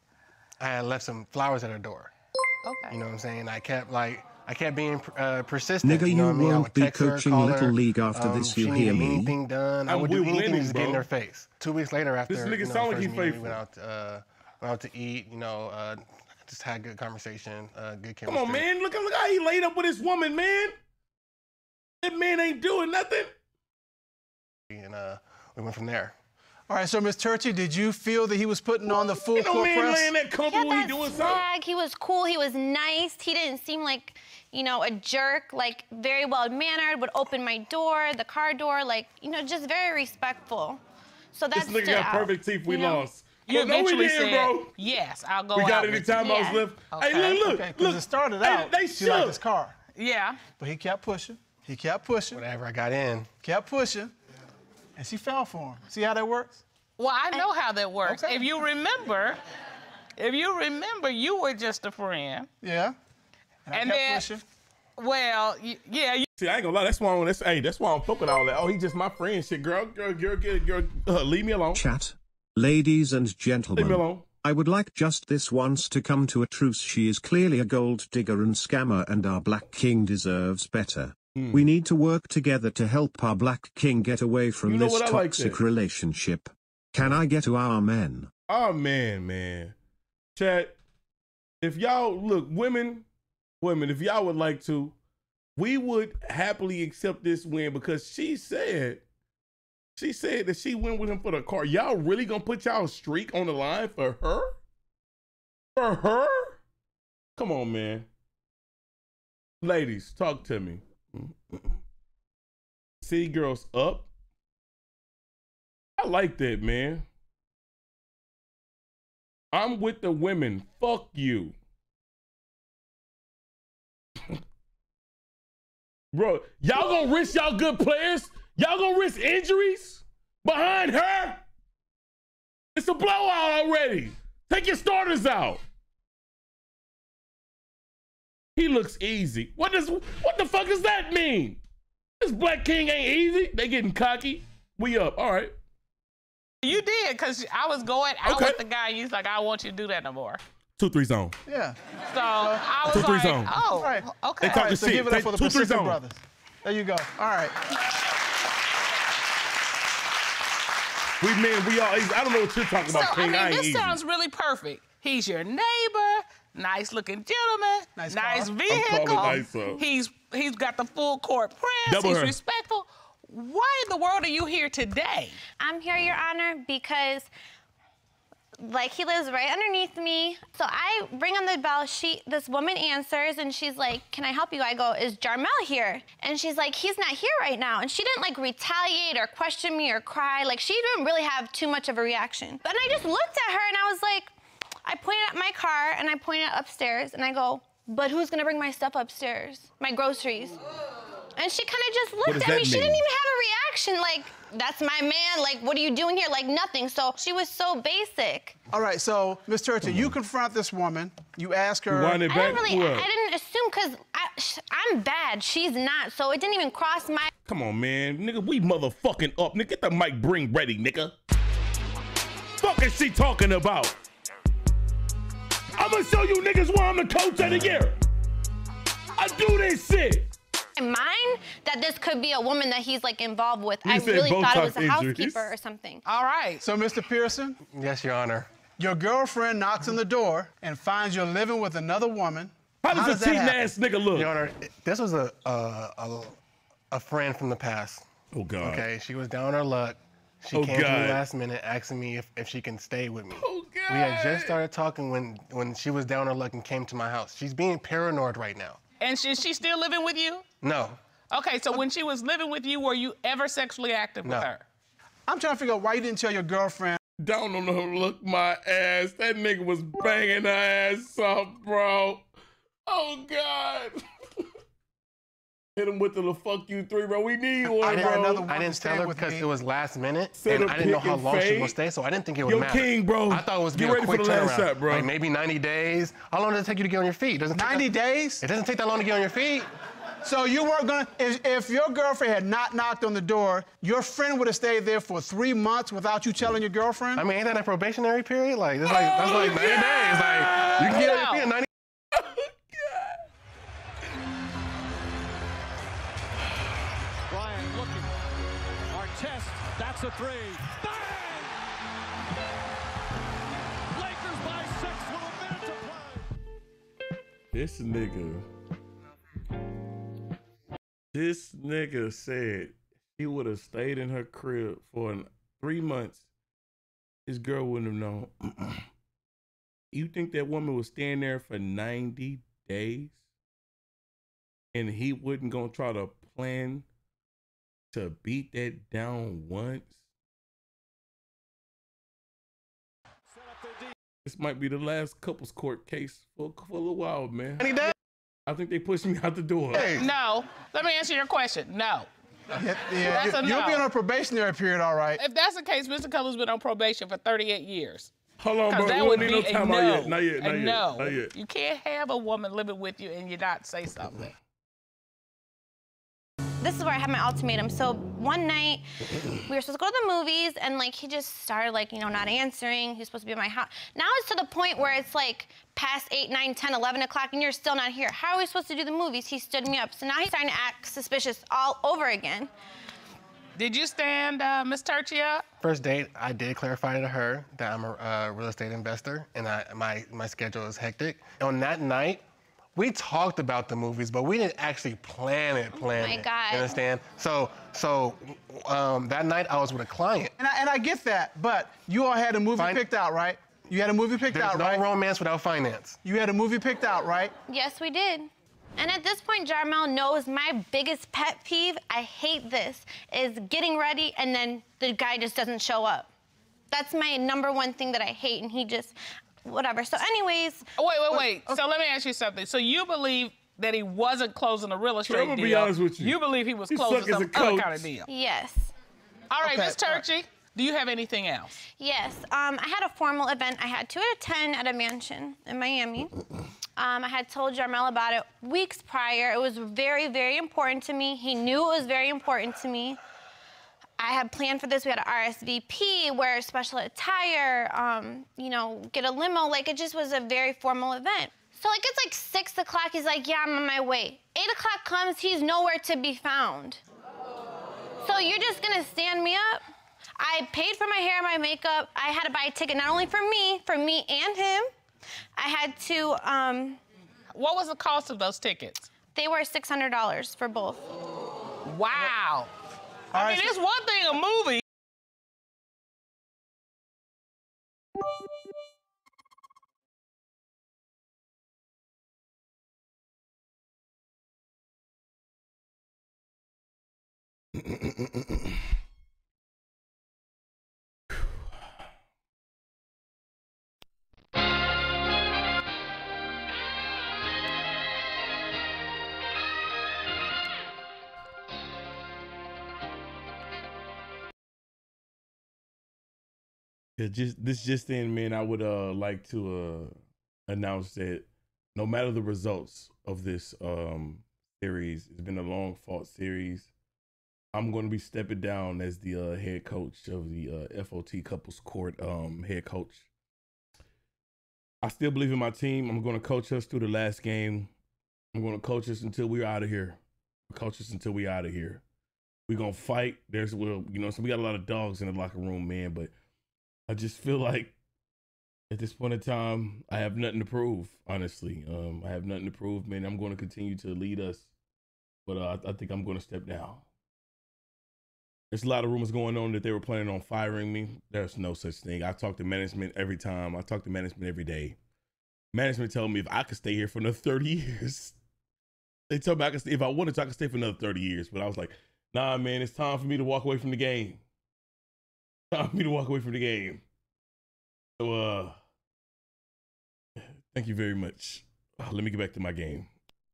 I had left some flowers at her door. Okay. You know what I'm saying? I kept like, I kept being uh, persistent. Nigga, you know you what I mean? I won't would be text her, coaching call Little her, League after um, this, she you needed hear me? anything done. I And would we're do anything winning, to get in bro. her face. Two weeks later, after This nigga you know, sound the like he first meeting, faithful. we went out, uh, went out to eat. You know, uh, just had good conversation, uh, good chemistry. Come on, man. Look, look how he laid up with his woman, man. That man ain't doing nothing. And uh, we went from there. All right, so Miss Turchi, did you feel that he was putting on the full Ain't no court man press? laying that He comfortable. had He that doing something. swag. He was cool. He was nice. He didn't seem like, you know, a jerk. Like, very well mannered. Would open my door, the car door. Like, you know, just very respectful. So This that's nigga got perfect teeth. We lost. You Well, no, we eventually didn't, said, bro. yes, I'll go We out got any with you. time I was Yeah. left. Okay. Hey, look, look, Okay, because look. it started Hey, out, they she liked shook. his car. Yeah. But he kept pushing. He kept pushing. Whenever I got in, Kept pushing. And she fell for him. See how that works? Well, I know how that works. Okay. If you remember, if you remember, you were just a friend. Yeah. And, I And kept then- pushing. Well, y- yeah, you, See, I ain't gonna lie. That's why. I'm, that's hey. That's why I'm fucking all that. Oh, he just my friend. Shit, girl, girl, girl, girl, girl uh, leave me alone. Chat. Ladies and Leave me gentlemen, alone. I would like just this once to come to a truce. She is clearly a gold digger and scammer, and our Black King deserves better. Hmm. We need to work together to help our Black King get away from You know this what? I like toxic that. relationship. Can I get to our men? Oh man, man. Chat, if y'all, look, women, women, if y'all would like to, we would happily accept this win because she said, she said that she went with him for the car. Y'all really gonna put y'all streak on the line for her? For her? Come on, man. Ladies, talk to me. City girls up. I like that, man. I'm with the women. Fuck you. Bro, y'all gonna risk y'all good players? Y'all gonna risk injuries behind her? It's a blowout already. Take your starters out. He looks easy. What does what the fuck does that mean? This Black King ain't easy. They getting cocky. We up. All right. You did, because I was going out Okay. with the guy, and you was like, I don't want you to do that no more. Two, three zone. Yeah. So I was Two, three like, zone. oh, Right. okay. They talking All right, so shit. give it up Take for the two, three Pacific zone. brothers. There you go. All right. We men, we all, I don't know what you're talking So, about, I King. mean, I ain't this easy. sounds really perfect. He's your neighbor, nice-looking gentleman, Nice nice, car. vehicle. calling nice, uh, he's he's got the full court press. Double he's her. respectful. Why in the world are you here today? I'm here, Your Honor, because like he lives right underneath me. So I ring on the bell. She, this woman answers, and she's like, "Can I help you?" I go, "Is Jarmel here?" And she's like, "He's not here right now." And she didn't like retaliate or question me or cry. Like she didn't really have too much of a reaction. But I just looked at her and I was like, I pointed at my car and I pointed upstairs and I go, "But who's gonna bring my stuff upstairs? My groceries?" And she kind of just does looked at that me. She mean? didn't even have a reaction. Like, that's my man. Like, what are you doing here? Like, nothing. So she was so basic. All right, so, Miz Turton, you confront this woman. You ask her. You wind it I back. didn't really, Who I, up? I didn't assume because sh- I'm bad. She's not. So it didn't even cross my. Come on, man. Nigga, we motherfucking up. Nigga, get the mic bring ready, nigga. Fuck is she talking about? I'ma show you niggas why I'm the coach of the year. I do this shit. In mind that this could be a woman that he's like involved with. You I said really thought it Botox was a injuries. housekeeper or something. All right. So, Mister Pearson, Yes, Your Honor. your girlfriend knocks on the door and finds you're living with another woman. How does How a does that cheating happen? ass nigga look? Your Honor, this was a a, a, a friend from the past. Oh, God. Okay, she was down on her luck. She Oh, came to God. me last minute asking me if, if she can stay with me. Oh, God. We had just started talking when, when she was down on her luck and came to my house. She's being paranoid right now. And she, is she still living with you? No. Okay, so when she was living with you, were you ever sexually active No. with her? I'm trying to figure out why you didn't tell your girlfriend. Down on her look my ass. That nigga was banging her ass up, bro. Oh, God. Hit him with the little fuck you three, bro. We need one, I bro. didn't, another I woman didn't staying tell her with because me. it was last minute, Set and a I didn't know pick how and long she fade. would stay, so I didn't think it would Yo, matter. King, bro. I thought it was Get be a ready for quick the last turnaround. shot, bro. Like maybe ninety days. How long does it take you to get on your feet? Doesn't take ninety that, days? It doesn't take that long to get on your feet. So you weren't gonna, if, if your girlfriend had not knocked on the door, your friend would have stayed there for three months without you telling your girlfriend? I mean, ain't that a probationary period? Like, that's like, that's like ninety days. Like, you can get on your feet in ninety. Bryant looking. Artest, that's a three. Bang! Lakers by six with a minute to play. This nigga. This nigga said he would have stayed in her crib for an, three months. His girl wouldn't have known. You think that woman was staying there for ninety days? And he wasn't gonna try to plan to beat that down once? This might be the last couples court case for, for a little while, man. ninety days? I think they pushed me out the door. No. Let me answer your question. No. Yeah, yeah, That's a you, you'll no. be on a probationary period, all right. If that's the case, Mister Cutler's been on probation for thirty-eight years. Hold on, bro. Because that We would don't be need no a time no. out yet. Not yet, not a yet, no. not yet. You can't have a woman living with you and you not say something. This is where I had my ultimatum. So one night, we were supposed to go to the movies, and like he just started like, you know, not answering. He was supposed to be at my house. Now it's to the point where it's like past eight, nine, ten, eleven o'clock, and you're still not here. How are we supposed to do the movies? He stood me up. So now he's starting to act suspicious all over again. Did you stand uh, Miss Turchi up? First date, I did clarify to her that I'm a uh, real estate investor and I, my, my schedule is hectic. On that night, we talked about the movies, but we didn't actually plan it, plan Oh my it. God. You understand? So, so um, that night I was with a client. And I, and I get that, but you all had a movie Fin- picked out, right? You had a movie picked There's out, no right? romance without finance. You had a movie picked out, right? Yes, we did. And at this point, Jarmel knows my biggest pet peeve, I hate this, is getting ready and then the guy just doesn't show up. That's my number one thing that I hate, and he just, whatever. So anyways. Wait, wait, wait. So let me ask you something. So you believe that he wasn't closing a real estate I'm gonna deal. be honest with you. You believe he was He closing suck as some a coach. other kind of deal. Yes. All right, Okay, Miss Turchi, do you have anything else? Yes, um, I had a formal event I had to attend at a mansion in Miami. Um, I had told Jarmel about it weeks prior. It was very, very important to me. He knew it was very important to me. I had planned for this. We had an R S V P, wear special attire, um, you know, get a limo. Like, it just was a very formal event. So, like, it's like six o'clock. He's like, yeah, I'm on my way. Eight o'clock comes, he's nowhere to be found. So you're just gonna stand me up? I paid for my hair and my makeup. I had to buy a ticket not only for me, for me and him. I had to, um... What was the cost of those tickets? They were six hundred dollars for both. Wow. I mean, it's one thing, a movie. Yeah, just this just in, man. I would uh like to uh announce that no matter the results of this um series, it's been a long fought series. I'm going to be stepping down as the uh, head coach of the uh, F O T Couples Court um head coach. I still believe in my team. I'm going to coach us through the last game. I'm going to coach us until we're out of here. Coach us until we're out of here. We're going to fight. There's, well, you know, so we got a lot of dogs in the locker room, man, but I just feel like at this point in time, I have nothing to prove, honestly. Um, I have nothing to prove, man. I'm going to continue to lead us, but uh, I, I think I'm going to step down. There's a lot of rumors going on that they were planning on firing me. There's no such thing. I talk to management every time. I talk to management every day. Management told me if I could stay here for another thirty years, they told me I could stay, if I wanted to, I could stay for another thirty years. But I was like, nah, man, it's time for me to walk away from the game. Time for me to walk away from the game. So, uh, thank you very much. Uh, let me get back to my game.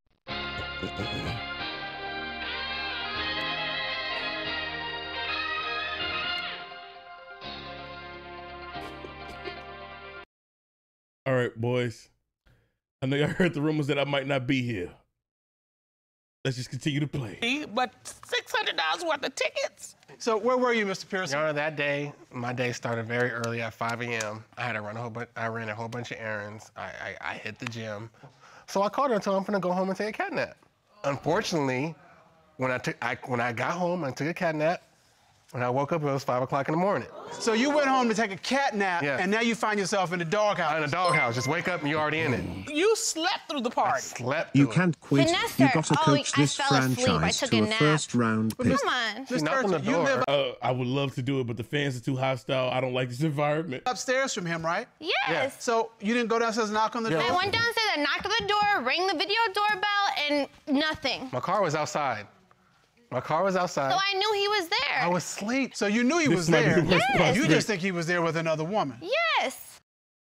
All right, boys. I know y'all heard the rumors that I might not be here. Let's just continue to play. But six hundred dollars worth of tickets? So where were you, Mister Pearson? Your Honor, that day, my day started very early at five A M I had to run a whole bunch, I ran a whole bunch of errands. I, I, I hit the gym. So I called her and told her I'm gonna go home and take a cat nap. Unfortunately, when I, took, I, when I got home, I took a cat nap. When I woke up, it was five o'clock in the morning. So you went home to take a cat nap, Yeah. and now you find yourself in the doghouse. In a doghouse. Just wake up and you're already in it. You slept through the party. I slept You through it. can't quit. Vanessa, You gotta oh, coach I this fell asleep. I franchise took to a a nap. first round pick. Come on. She knocked on the You door. live Uh, I would love to do it, but the fans are too hostile. I don't like this environment. upstairs from him, right? Yes. So you didn't go downstairs and knock on the Yeah. door? I went downstairs, I knocked on the door, rang the video doorbell, and nothing. My car was outside. My car was outside. So I knew he was there. I was asleep. So you knew he This was might be there. the worst part. You just think he was there with another woman. Yes.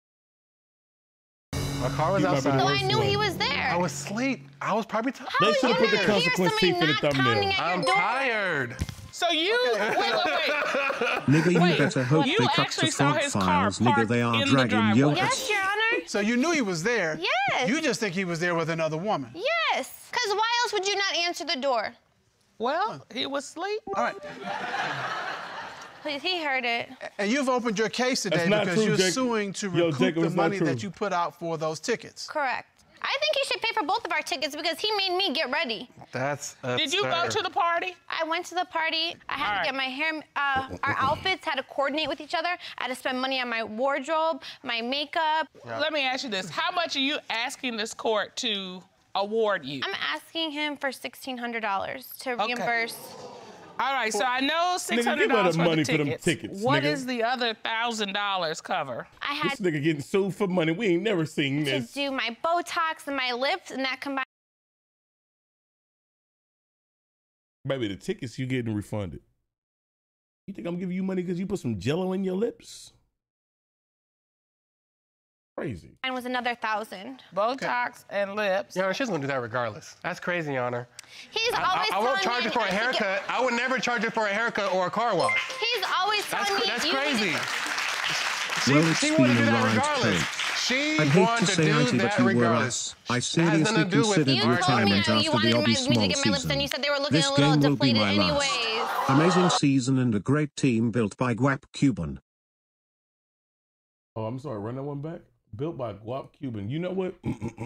My car was You might be outside. the So I worst knew one. he was there. I was asleep. I was probably tired. They How should've you put the not hear consequence somebody seat for the not thumbnail. pounding at your I'm door? tired. So you, wait, wait, wait. Nigga, you Wait, better hope you they cut actually the saw frog his car files, nigga. parked They are in the dragging driveway. your Yes, Your Honor. So you knew he was there. Yes. You just think he was there with another woman. Yes. Because why else would you not answer the door? Well, he was asleep. All right. Please, he heard it. And you've opened your case today That's not because true, you're Jake. suing to Yo, recoup Jacob, the it's not money true. that you put out for those tickets. Correct. I think he should pay for for both of our tickets because he made me get ready. That's Did you go to the party? I went to the party. I had All to right. get my hair, uh, our outfits had to coordinate with each other. I had to spend money on my wardrobe, my makeup. Let me ask you this. How much are you asking this court to award you? I'm asking him for sixteen hundred dollars to reimburse. All right, so I know six Nigga, hundred give her dollars the for money the for them tickets. tickets, What nigga. is the other one thousand dollars cover? I had This nigga getting sued for money. We ain't never seen to this. do my Botox and my lips, and that combined. Baby, the tickets you getting refunded. You think I'm giving you money because you put some jello in your lips? Crazy. Mine was another thousand. Botox and lips. Your Honor, she's gonna do that regardless. That's crazy, Your Honor. He's I, always I, I won't telling charge me her for a I should get- haircut. I would never charge her for a haircut or a car wash. He's always telling That's, me that's you crazy. She, Well, it's she been wanted to a do that ride, regardless. Coach. She I'd hate wanted to to say do auntie, that but you were regardless. us. I It has seriously nothing to do with considered You told me retirement how you after the wanted my, Obby me to Small get my lips done. season. You said they were looking This a little game will be deflated my anyways. last. Amazing season and a great team built by Guap Cuban. Oh, I'm sorry. Run that one back. Built by Guap Cuban. You know what?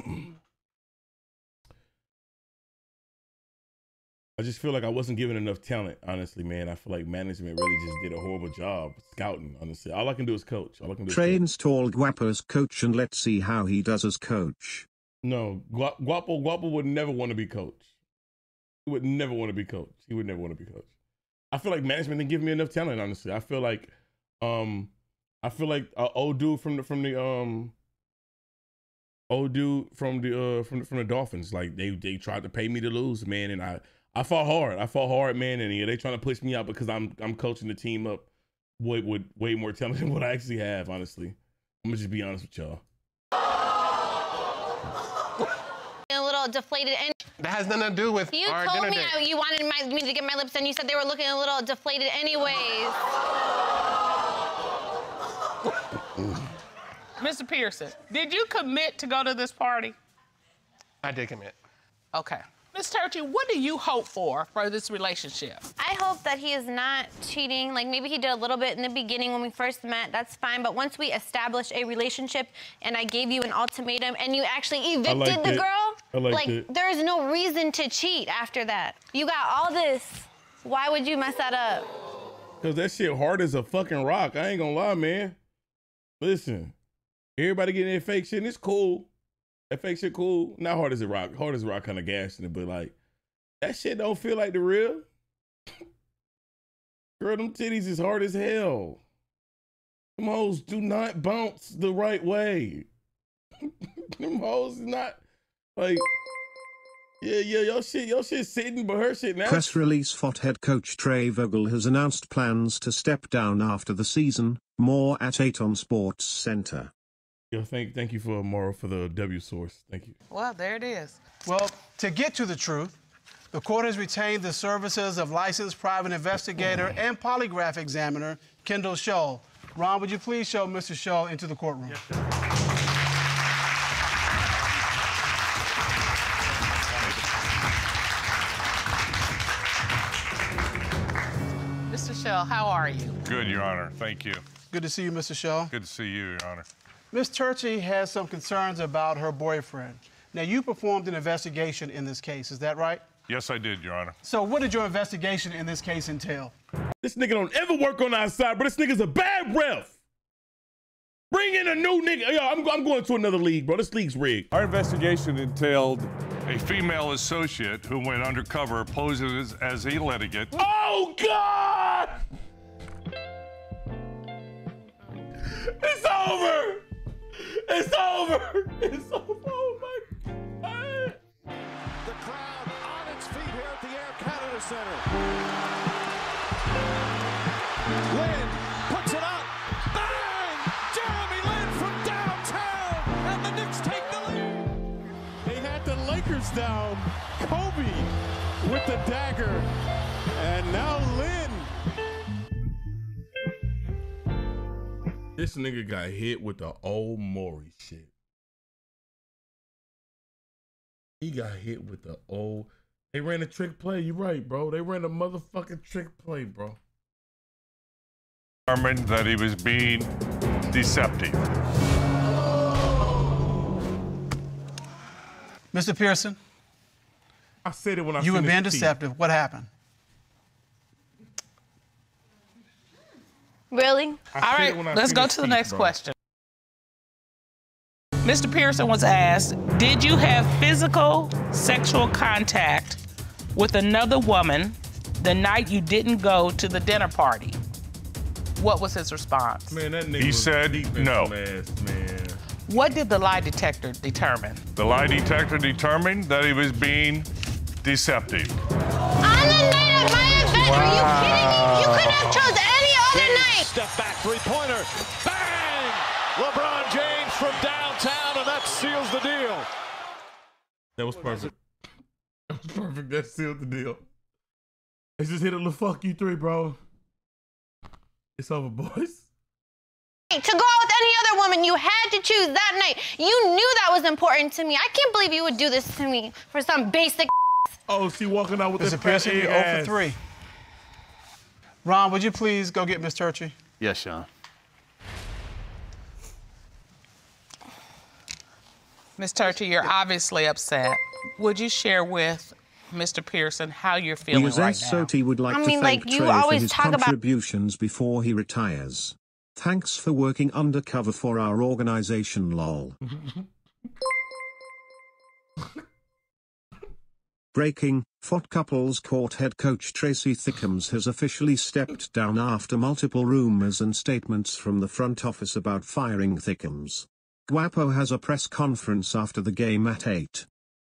I just feel like I wasn't given enough talent, honestly, man. I feel like management really just did a horrible job scouting, honestly. All I can do is coach. All I can do is coach. Trains tall Guapo as coach and let's see how he does as coach. No, Guap- Guapo, Guapo would never want to be coach. He would never want to be coach. He would never want to be coach. I feel like management didn't give me enough talent, honestly. I feel like, um, I feel like uh, old dude from the from the um, old dude from the uh from the, from the Dolphins. Like they they tried to pay me to lose, man, and I I fought hard. I fought hard, man, and yeah, they trying to push me out because I'm I'm coaching the team up way with way more talent than what I actually have. Honestly, I'm gonna just be honest with y'all. A little deflated. And That has nothing to do with you our told dinner me date. I, you wanted my, me to get my lips done. You said they were looking a little deflated anyways. Mister Pearson, did you commit to go to this party? I did commit. Okay. Miz Turchi, what do you hope for for this relationship? I hope that he is not cheating. Like maybe he did a little bit in the beginning when we first met. That's fine. But once we establish a relationship and I gave you an ultimatum and you actually evicted like the that. girl, I like like that. there's no reason to cheat after that. You got all this. Why would you mess that up? Cause that shit hard as a fucking rock. I ain't gonna lie, man. Listen, everybody getting their fake shit, and it's cool. That fake shit cool. Not hard as a rock. Hard as a rock kind of gas in it, but like that shit don't feel like the real. Girl, them titties is hard as hell. Them hoes do not bounce the right way. Them hoes is not like, yeah, yeah, your shit, your shit sitting, but her shit now. Press release: F O T head coach Trey Vogel has announced plans to step down after the season. More at Aton Sports Center. Yo, thank, thank you for Mauro for the W source. Thank you. Well, there it is. Well, to get to the truth, the court has retained the services of licensed private investigator and polygraph examiner Kendall Scholl. Ron, would you please show Mister Scholl into the courtroom? Yes, sir. Mister Scholl, how are you? Good, Your Honor. Thank you. Good to see you, Mister Scholl. Good to see you, Your Honor. Miz Turchi has some concerns about her boyfriend. Now, you performed an investigation in this case, is that right? Yes, I did, Your Honor. So what did your investigation in this case entail? This nigga don't ever work on our side, but this nigga's a bad ref. Bring in a new nigga. Yo, I'm, I'm going to another league, bro. This league's rigged. Our investigation entailed a female associate who went undercover posing as, as a litigant. Oh, God! It's over! It's over! It's over! Oh, my God! The crowd on its feet here at the Air Canada Center. Lynn puts it up. Bang! Jeremy Lin from downtown, and the Knicks take the lead. They had the Lakers down. Kobe with the dagger, and now Lynn. This nigga got hit with the old Maury shit. He got hit with the old. They ran a trick play. You right, bro. They ran a motherfucking trick play, bro. Determined that he was being deceptive. Mister Pearson? I said it when I You were finished being the tea. deceptive. What happened? Really? All right, let's go to the next question. Mister Pearson was asked, did you have physical sexual contact with another woman the night you didn't go to the dinner party? What was his response? Man, that nigga He was said deep in no. some ass, man. What did the lie detector determine? The lie detector determined that he was being deceptive. On the night of my event, are you kidding me? You couldn't have chose any other night. Step back three-pointer. Bang! LeBron James from downtown, and that seals the deal. That was perfect. That was perfect. That sealed the deal. Let's just hit a little fuck you three, bro. It's over, boys. To go out with any other woman, you had to choose that night. You knew that was important to me. I can't believe you would do this to me for some basic. Oh, she walking out with Mister the fat Pearson, you're ass. zero for three. Ron, would you please go get Miss Turchi? Yes, Sean. Miz Turchi, you're obviously upset. Would you share with Mister Pearson how you're feeling Because right S. now? Soti would like I to mean, thank like, you Trey for always his talk about- contributions before he retires. Thanks for working undercover for our organization, lol. Breaking, F O T Couples Court head coach Tracy Thickums has officially stepped down after multiple rumors and statements from the front office about firing Thickums. Guapo has a press conference after the game at eight.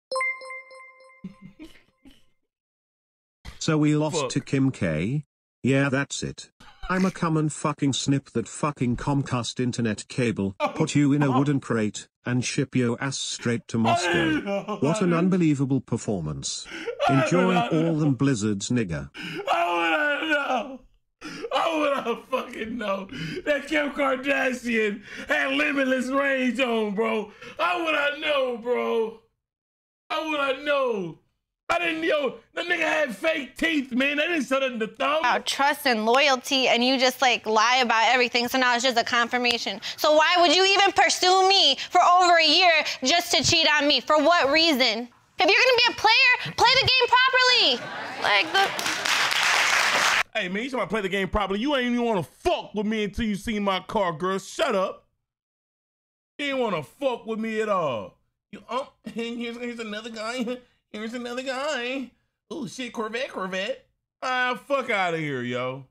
So we lost Fuck. to Kim K? Yeah, that's it. I'm a come and fucking snip that fucking Comcast internet cable, put you in a wooden crate, and ship your ass straight to Moscow. What an unbelievable performance. Enjoy all them blizzards, nigga. How would I know? How would I fucking know that Kim Kardashian had limitless range on, bro? How would I know, bro? How would I know? I didn't know. That nigga had fake teeth, man. I didn't shut it in the thumb. About trust and loyalty, and you just like lie about everything. So now it's just a confirmation. So why would you even pursue me for over a year just to cheat on me? For what reason? If you're gonna be a player, play the game properly. Like the. Hey, man, you talking about play the game properly. You ain't even want to fuck with me until you see my car, girl. Shut up. You ain't want to fuck with me at all. You, oh, here's, here's another guy. Here's another guy. Oh, shit, Corvette, Corvette. Ah, fuck out of here, yo.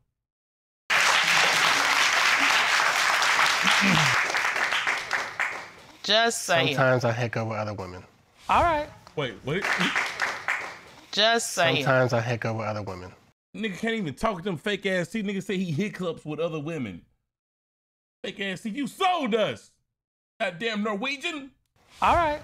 Just say Sometimes I hook up with other women. it. All right. Wait, wait. Just say Sometimes I hook up with other women. Nigga can't even talk to them fake ass teeth. Nigga say he hiccups with other women. Fake ass teeth. You sold us. Goddamn Norwegian. it. All right.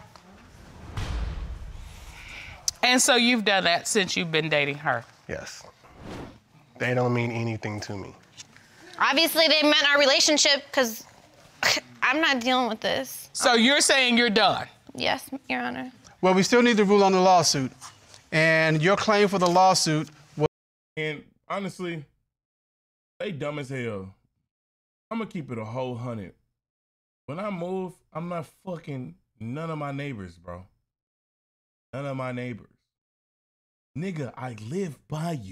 And so you've done that since you've been dating her? Yes. They don't mean anything to me. Obviously, they meant our relationship because I'm not dealing with this. So you're saying you're done? Yes, Your Honor. Well, we still need to rule on the lawsuit. And your claim for the lawsuit was... And honestly, they dumb as hell. I'm gonna keep it a whole hundred. When I move, I'm not fucking none of my neighbors, bro. None of my neighbors. Nigga, I live by you.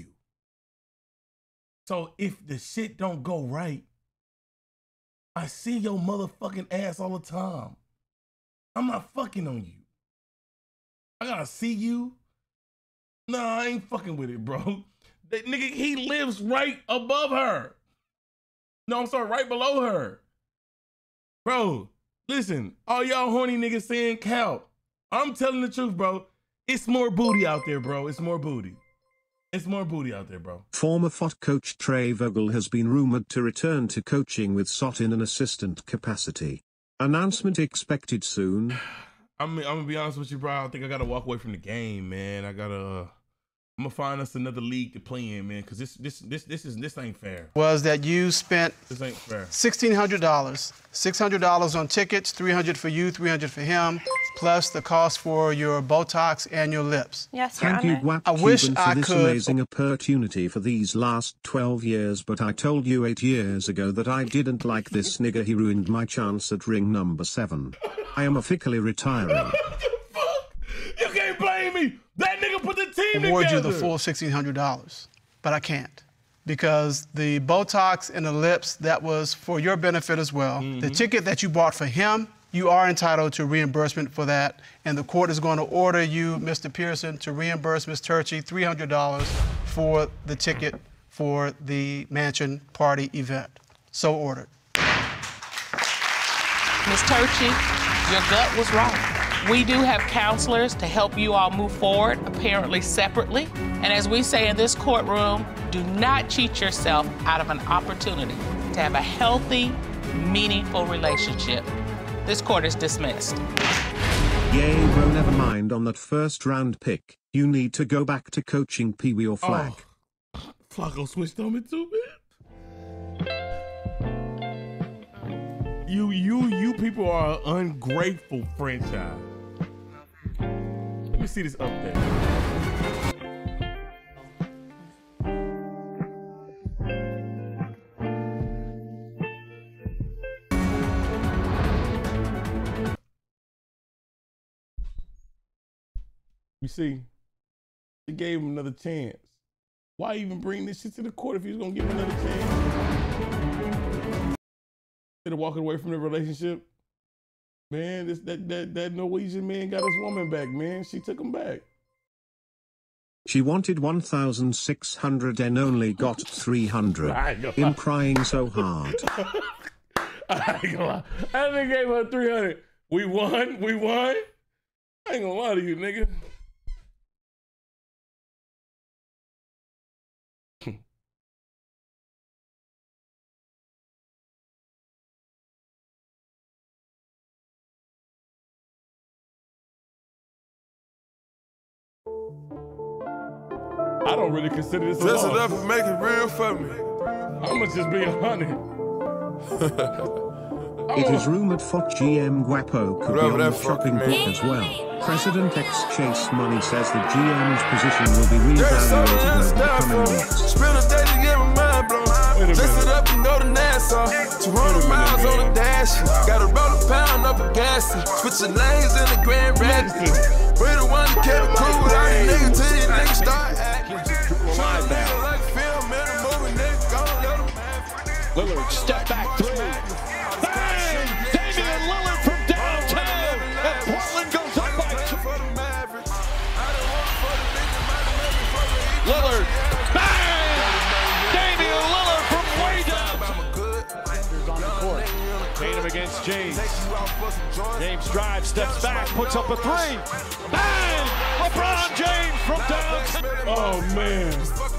So if the shit don't go right, I see your motherfucking ass all the time. I'm not fucking on you. I gotta see you. Nah, I ain't fucking with it, bro. That nigga, he lives right above her. No, I'm sorry, right below her. Bro, listen, all y'all horny niggas saying count. I'm telling the truth, bro. It's more booty out there, bro. It's more booty. It's more booty out there, bro. Former F O T coach Trey Vogel has been rumored to return to coaching with S O T in an assistant capacity. Announcement expected soon. I'm, I'm gonna be honest with you, bro. I think I gotta walk away from the game, man. I gotta. Uh, I'm gonna find us another league to play in, man. Cause this, this, this, this is this ain't fair. was that you spent This ain't fair. sixteen hundred dollars. six hundred dollars on tickets, three hundred dollars for you, three hundred dollars for him, plus the cost for your Botox and your lips. Yes, Your Thank you, Honor. Guap I wish Cuban, for I this could- amazing opportunity for these last twelve years, but I told you eight years ago that I didn't like this nigga. He ruined my chance at ring number seven. I am officially retiring. What the fuck? You can't blame me. That nigga put the team Award together. you the full sixteen hundred dollars, but I can't because the Botox in the lips, that was for your benefit as well. Mm-hmm. The ticket that you bought for him, you are entitled to reimbursement for that, and the court is going to order you, Mister Pearson, to reimburse Miz Turchi three hundred dollars for the ticket for the mansion party event. So ordered. Miz Turchi, your gut was wrong. We do have counselors to help you all move forward, apparently separately. And as we say in this courtroom, do not cheat yourself out of an opportunity to have a healthy, meaningful relationship. This court is dismissed. Yay, bro, never mind on that first round pick. You need to go back to coaching Pee Wee or Flag. Oh, Flacco switched on me too, man. You, you, you people are an ungrateful franchise. Let me see this update. You see, they gave him another chance. Why even bring this shit to the court if he was gonna give him another chance? Instead of walking away from the relationship, man, this that that that Norwegian man got his woman back, man. She took him back. She wanted one thousand six hundred and only got three hundred. In crying so hard. I ain't gonna lie. That nigga gave her three hundred. We won. We won. I ain't gonna lie to you, nigga. I don't really consider this a Dress it loss. up and make it real for me. I'ma just be a hundred. It is rumored F O T G M Guapo could be on the chopping block as well. President X Chase Money says the G M's position will be reevaluated over the coming weeks. Spend a day to get my mind blown. Dress it up and go to Nassau. two hundred miles on the dash. Gotta roll a pound up a gas. Switching lanes in the Grand Rapids. We the one that kept it cool with all these niggas till these niggas start acting. Live now. Like film in a movie, nigga, gon' let them have it. Lillard, step back three. Bang! Damian Lillard from downtown. And Portland goes up by two. Lillard, bang! Damian Lillard from way down. On the court. Tatum against James. James drives, steps back, puts up a three. Bang! LeBron James from downtown. Oh, man.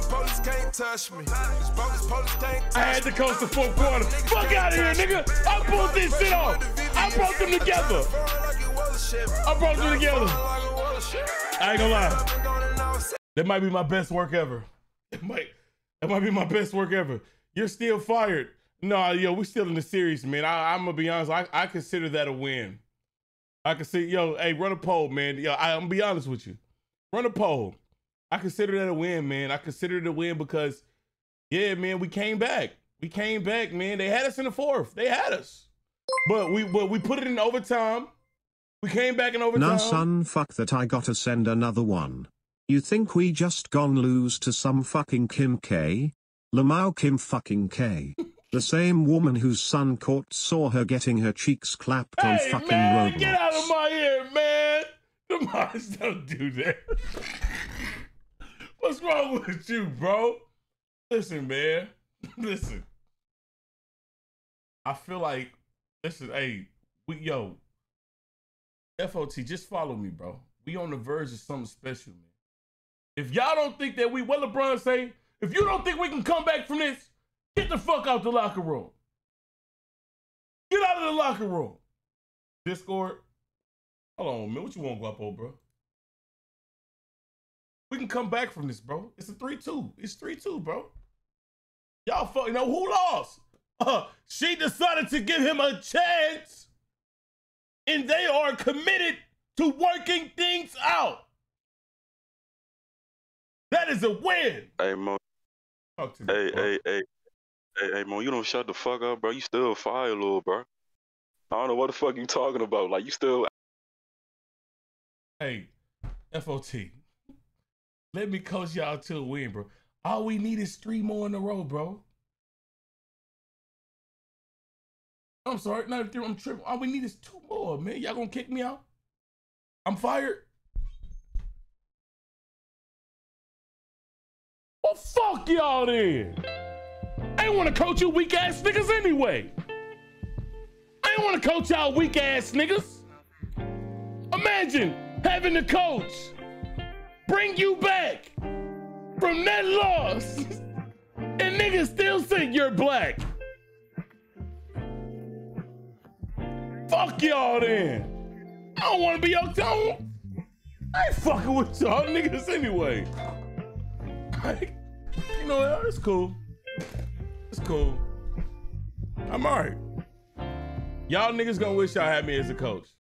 I had to coast the fourth quarter. Fuck out of here, nigga. I pulled this shit off. I brought them together. I brought them together. I ain't gonna lie. That might be my best work ever. It might, that might be my best work ever. You're still fired. No, yo, we still in the series, man. I, I'm gonna be honest. I, I consider that a win. I consider, yo, hey, run a poll, man. Yo, I, I'm gonna be honest with you. Run a poll. I consider that a win, man. I consider it a win because, yeah, man, we came back. We came back, man. They had us in the fourth. They had us, but we but we put it in overtime. We came back in overtime. Nah, son, fuck that. I gotta send another one. You think we just gone lose to some fucking Kim K? Lamau Kim fucking K. The same woman whose son caught saw her getting her cheeks clapped on Hey, fucking man, Roblox. get out of my ear, man. The moms don't do that. What's wrong with you, bro? Listen, man. Listen. I feel like, listen, hey, we, yo, F O T, just follow me, bro. We on the verge of something special, man. If y'all don't think that we, what LeBron say, if you don't think we can come back from this, get the fuck out the locker room. Get out of the locker room. Discord. Hold on, man. What you want, Guapo, bro? We can come back from this, bro. It's a three two. It's three two, bro. Y'all fuck, you know who lost? Uh, she decided to give him a chance, and they are committed to working things out. That is a win. Hey, Mo. Talk to me, Hey, bro. hey, hey. Hey, hey, Mo, you don't shut the fuck up, bro. You still fire, little bro. I don't know what the fuck you talking about. Like, you still... Hey, F O T. Let me coach y'all to a win, bro. All we need is three more in a row, bro. I'm sorry, not three, I'm tripping. All we need is two more, man. Y'all gonna kick me out? I'm fired? Well, fuck y'all then. I ain't wanna coach you weak ass niggas anyway. I ain't wanna coach y'all weak ass niggas. Imagine having the coach bring you back from that loss and niggas still think you're black. Fuck y'all then. I don't wanna be your tone. I ain't fucking with y'all niggas anyway. Like, you know what? It's cool. It's cool. I'm alright. Y'all niggas gonna wish y'all had me as a coach.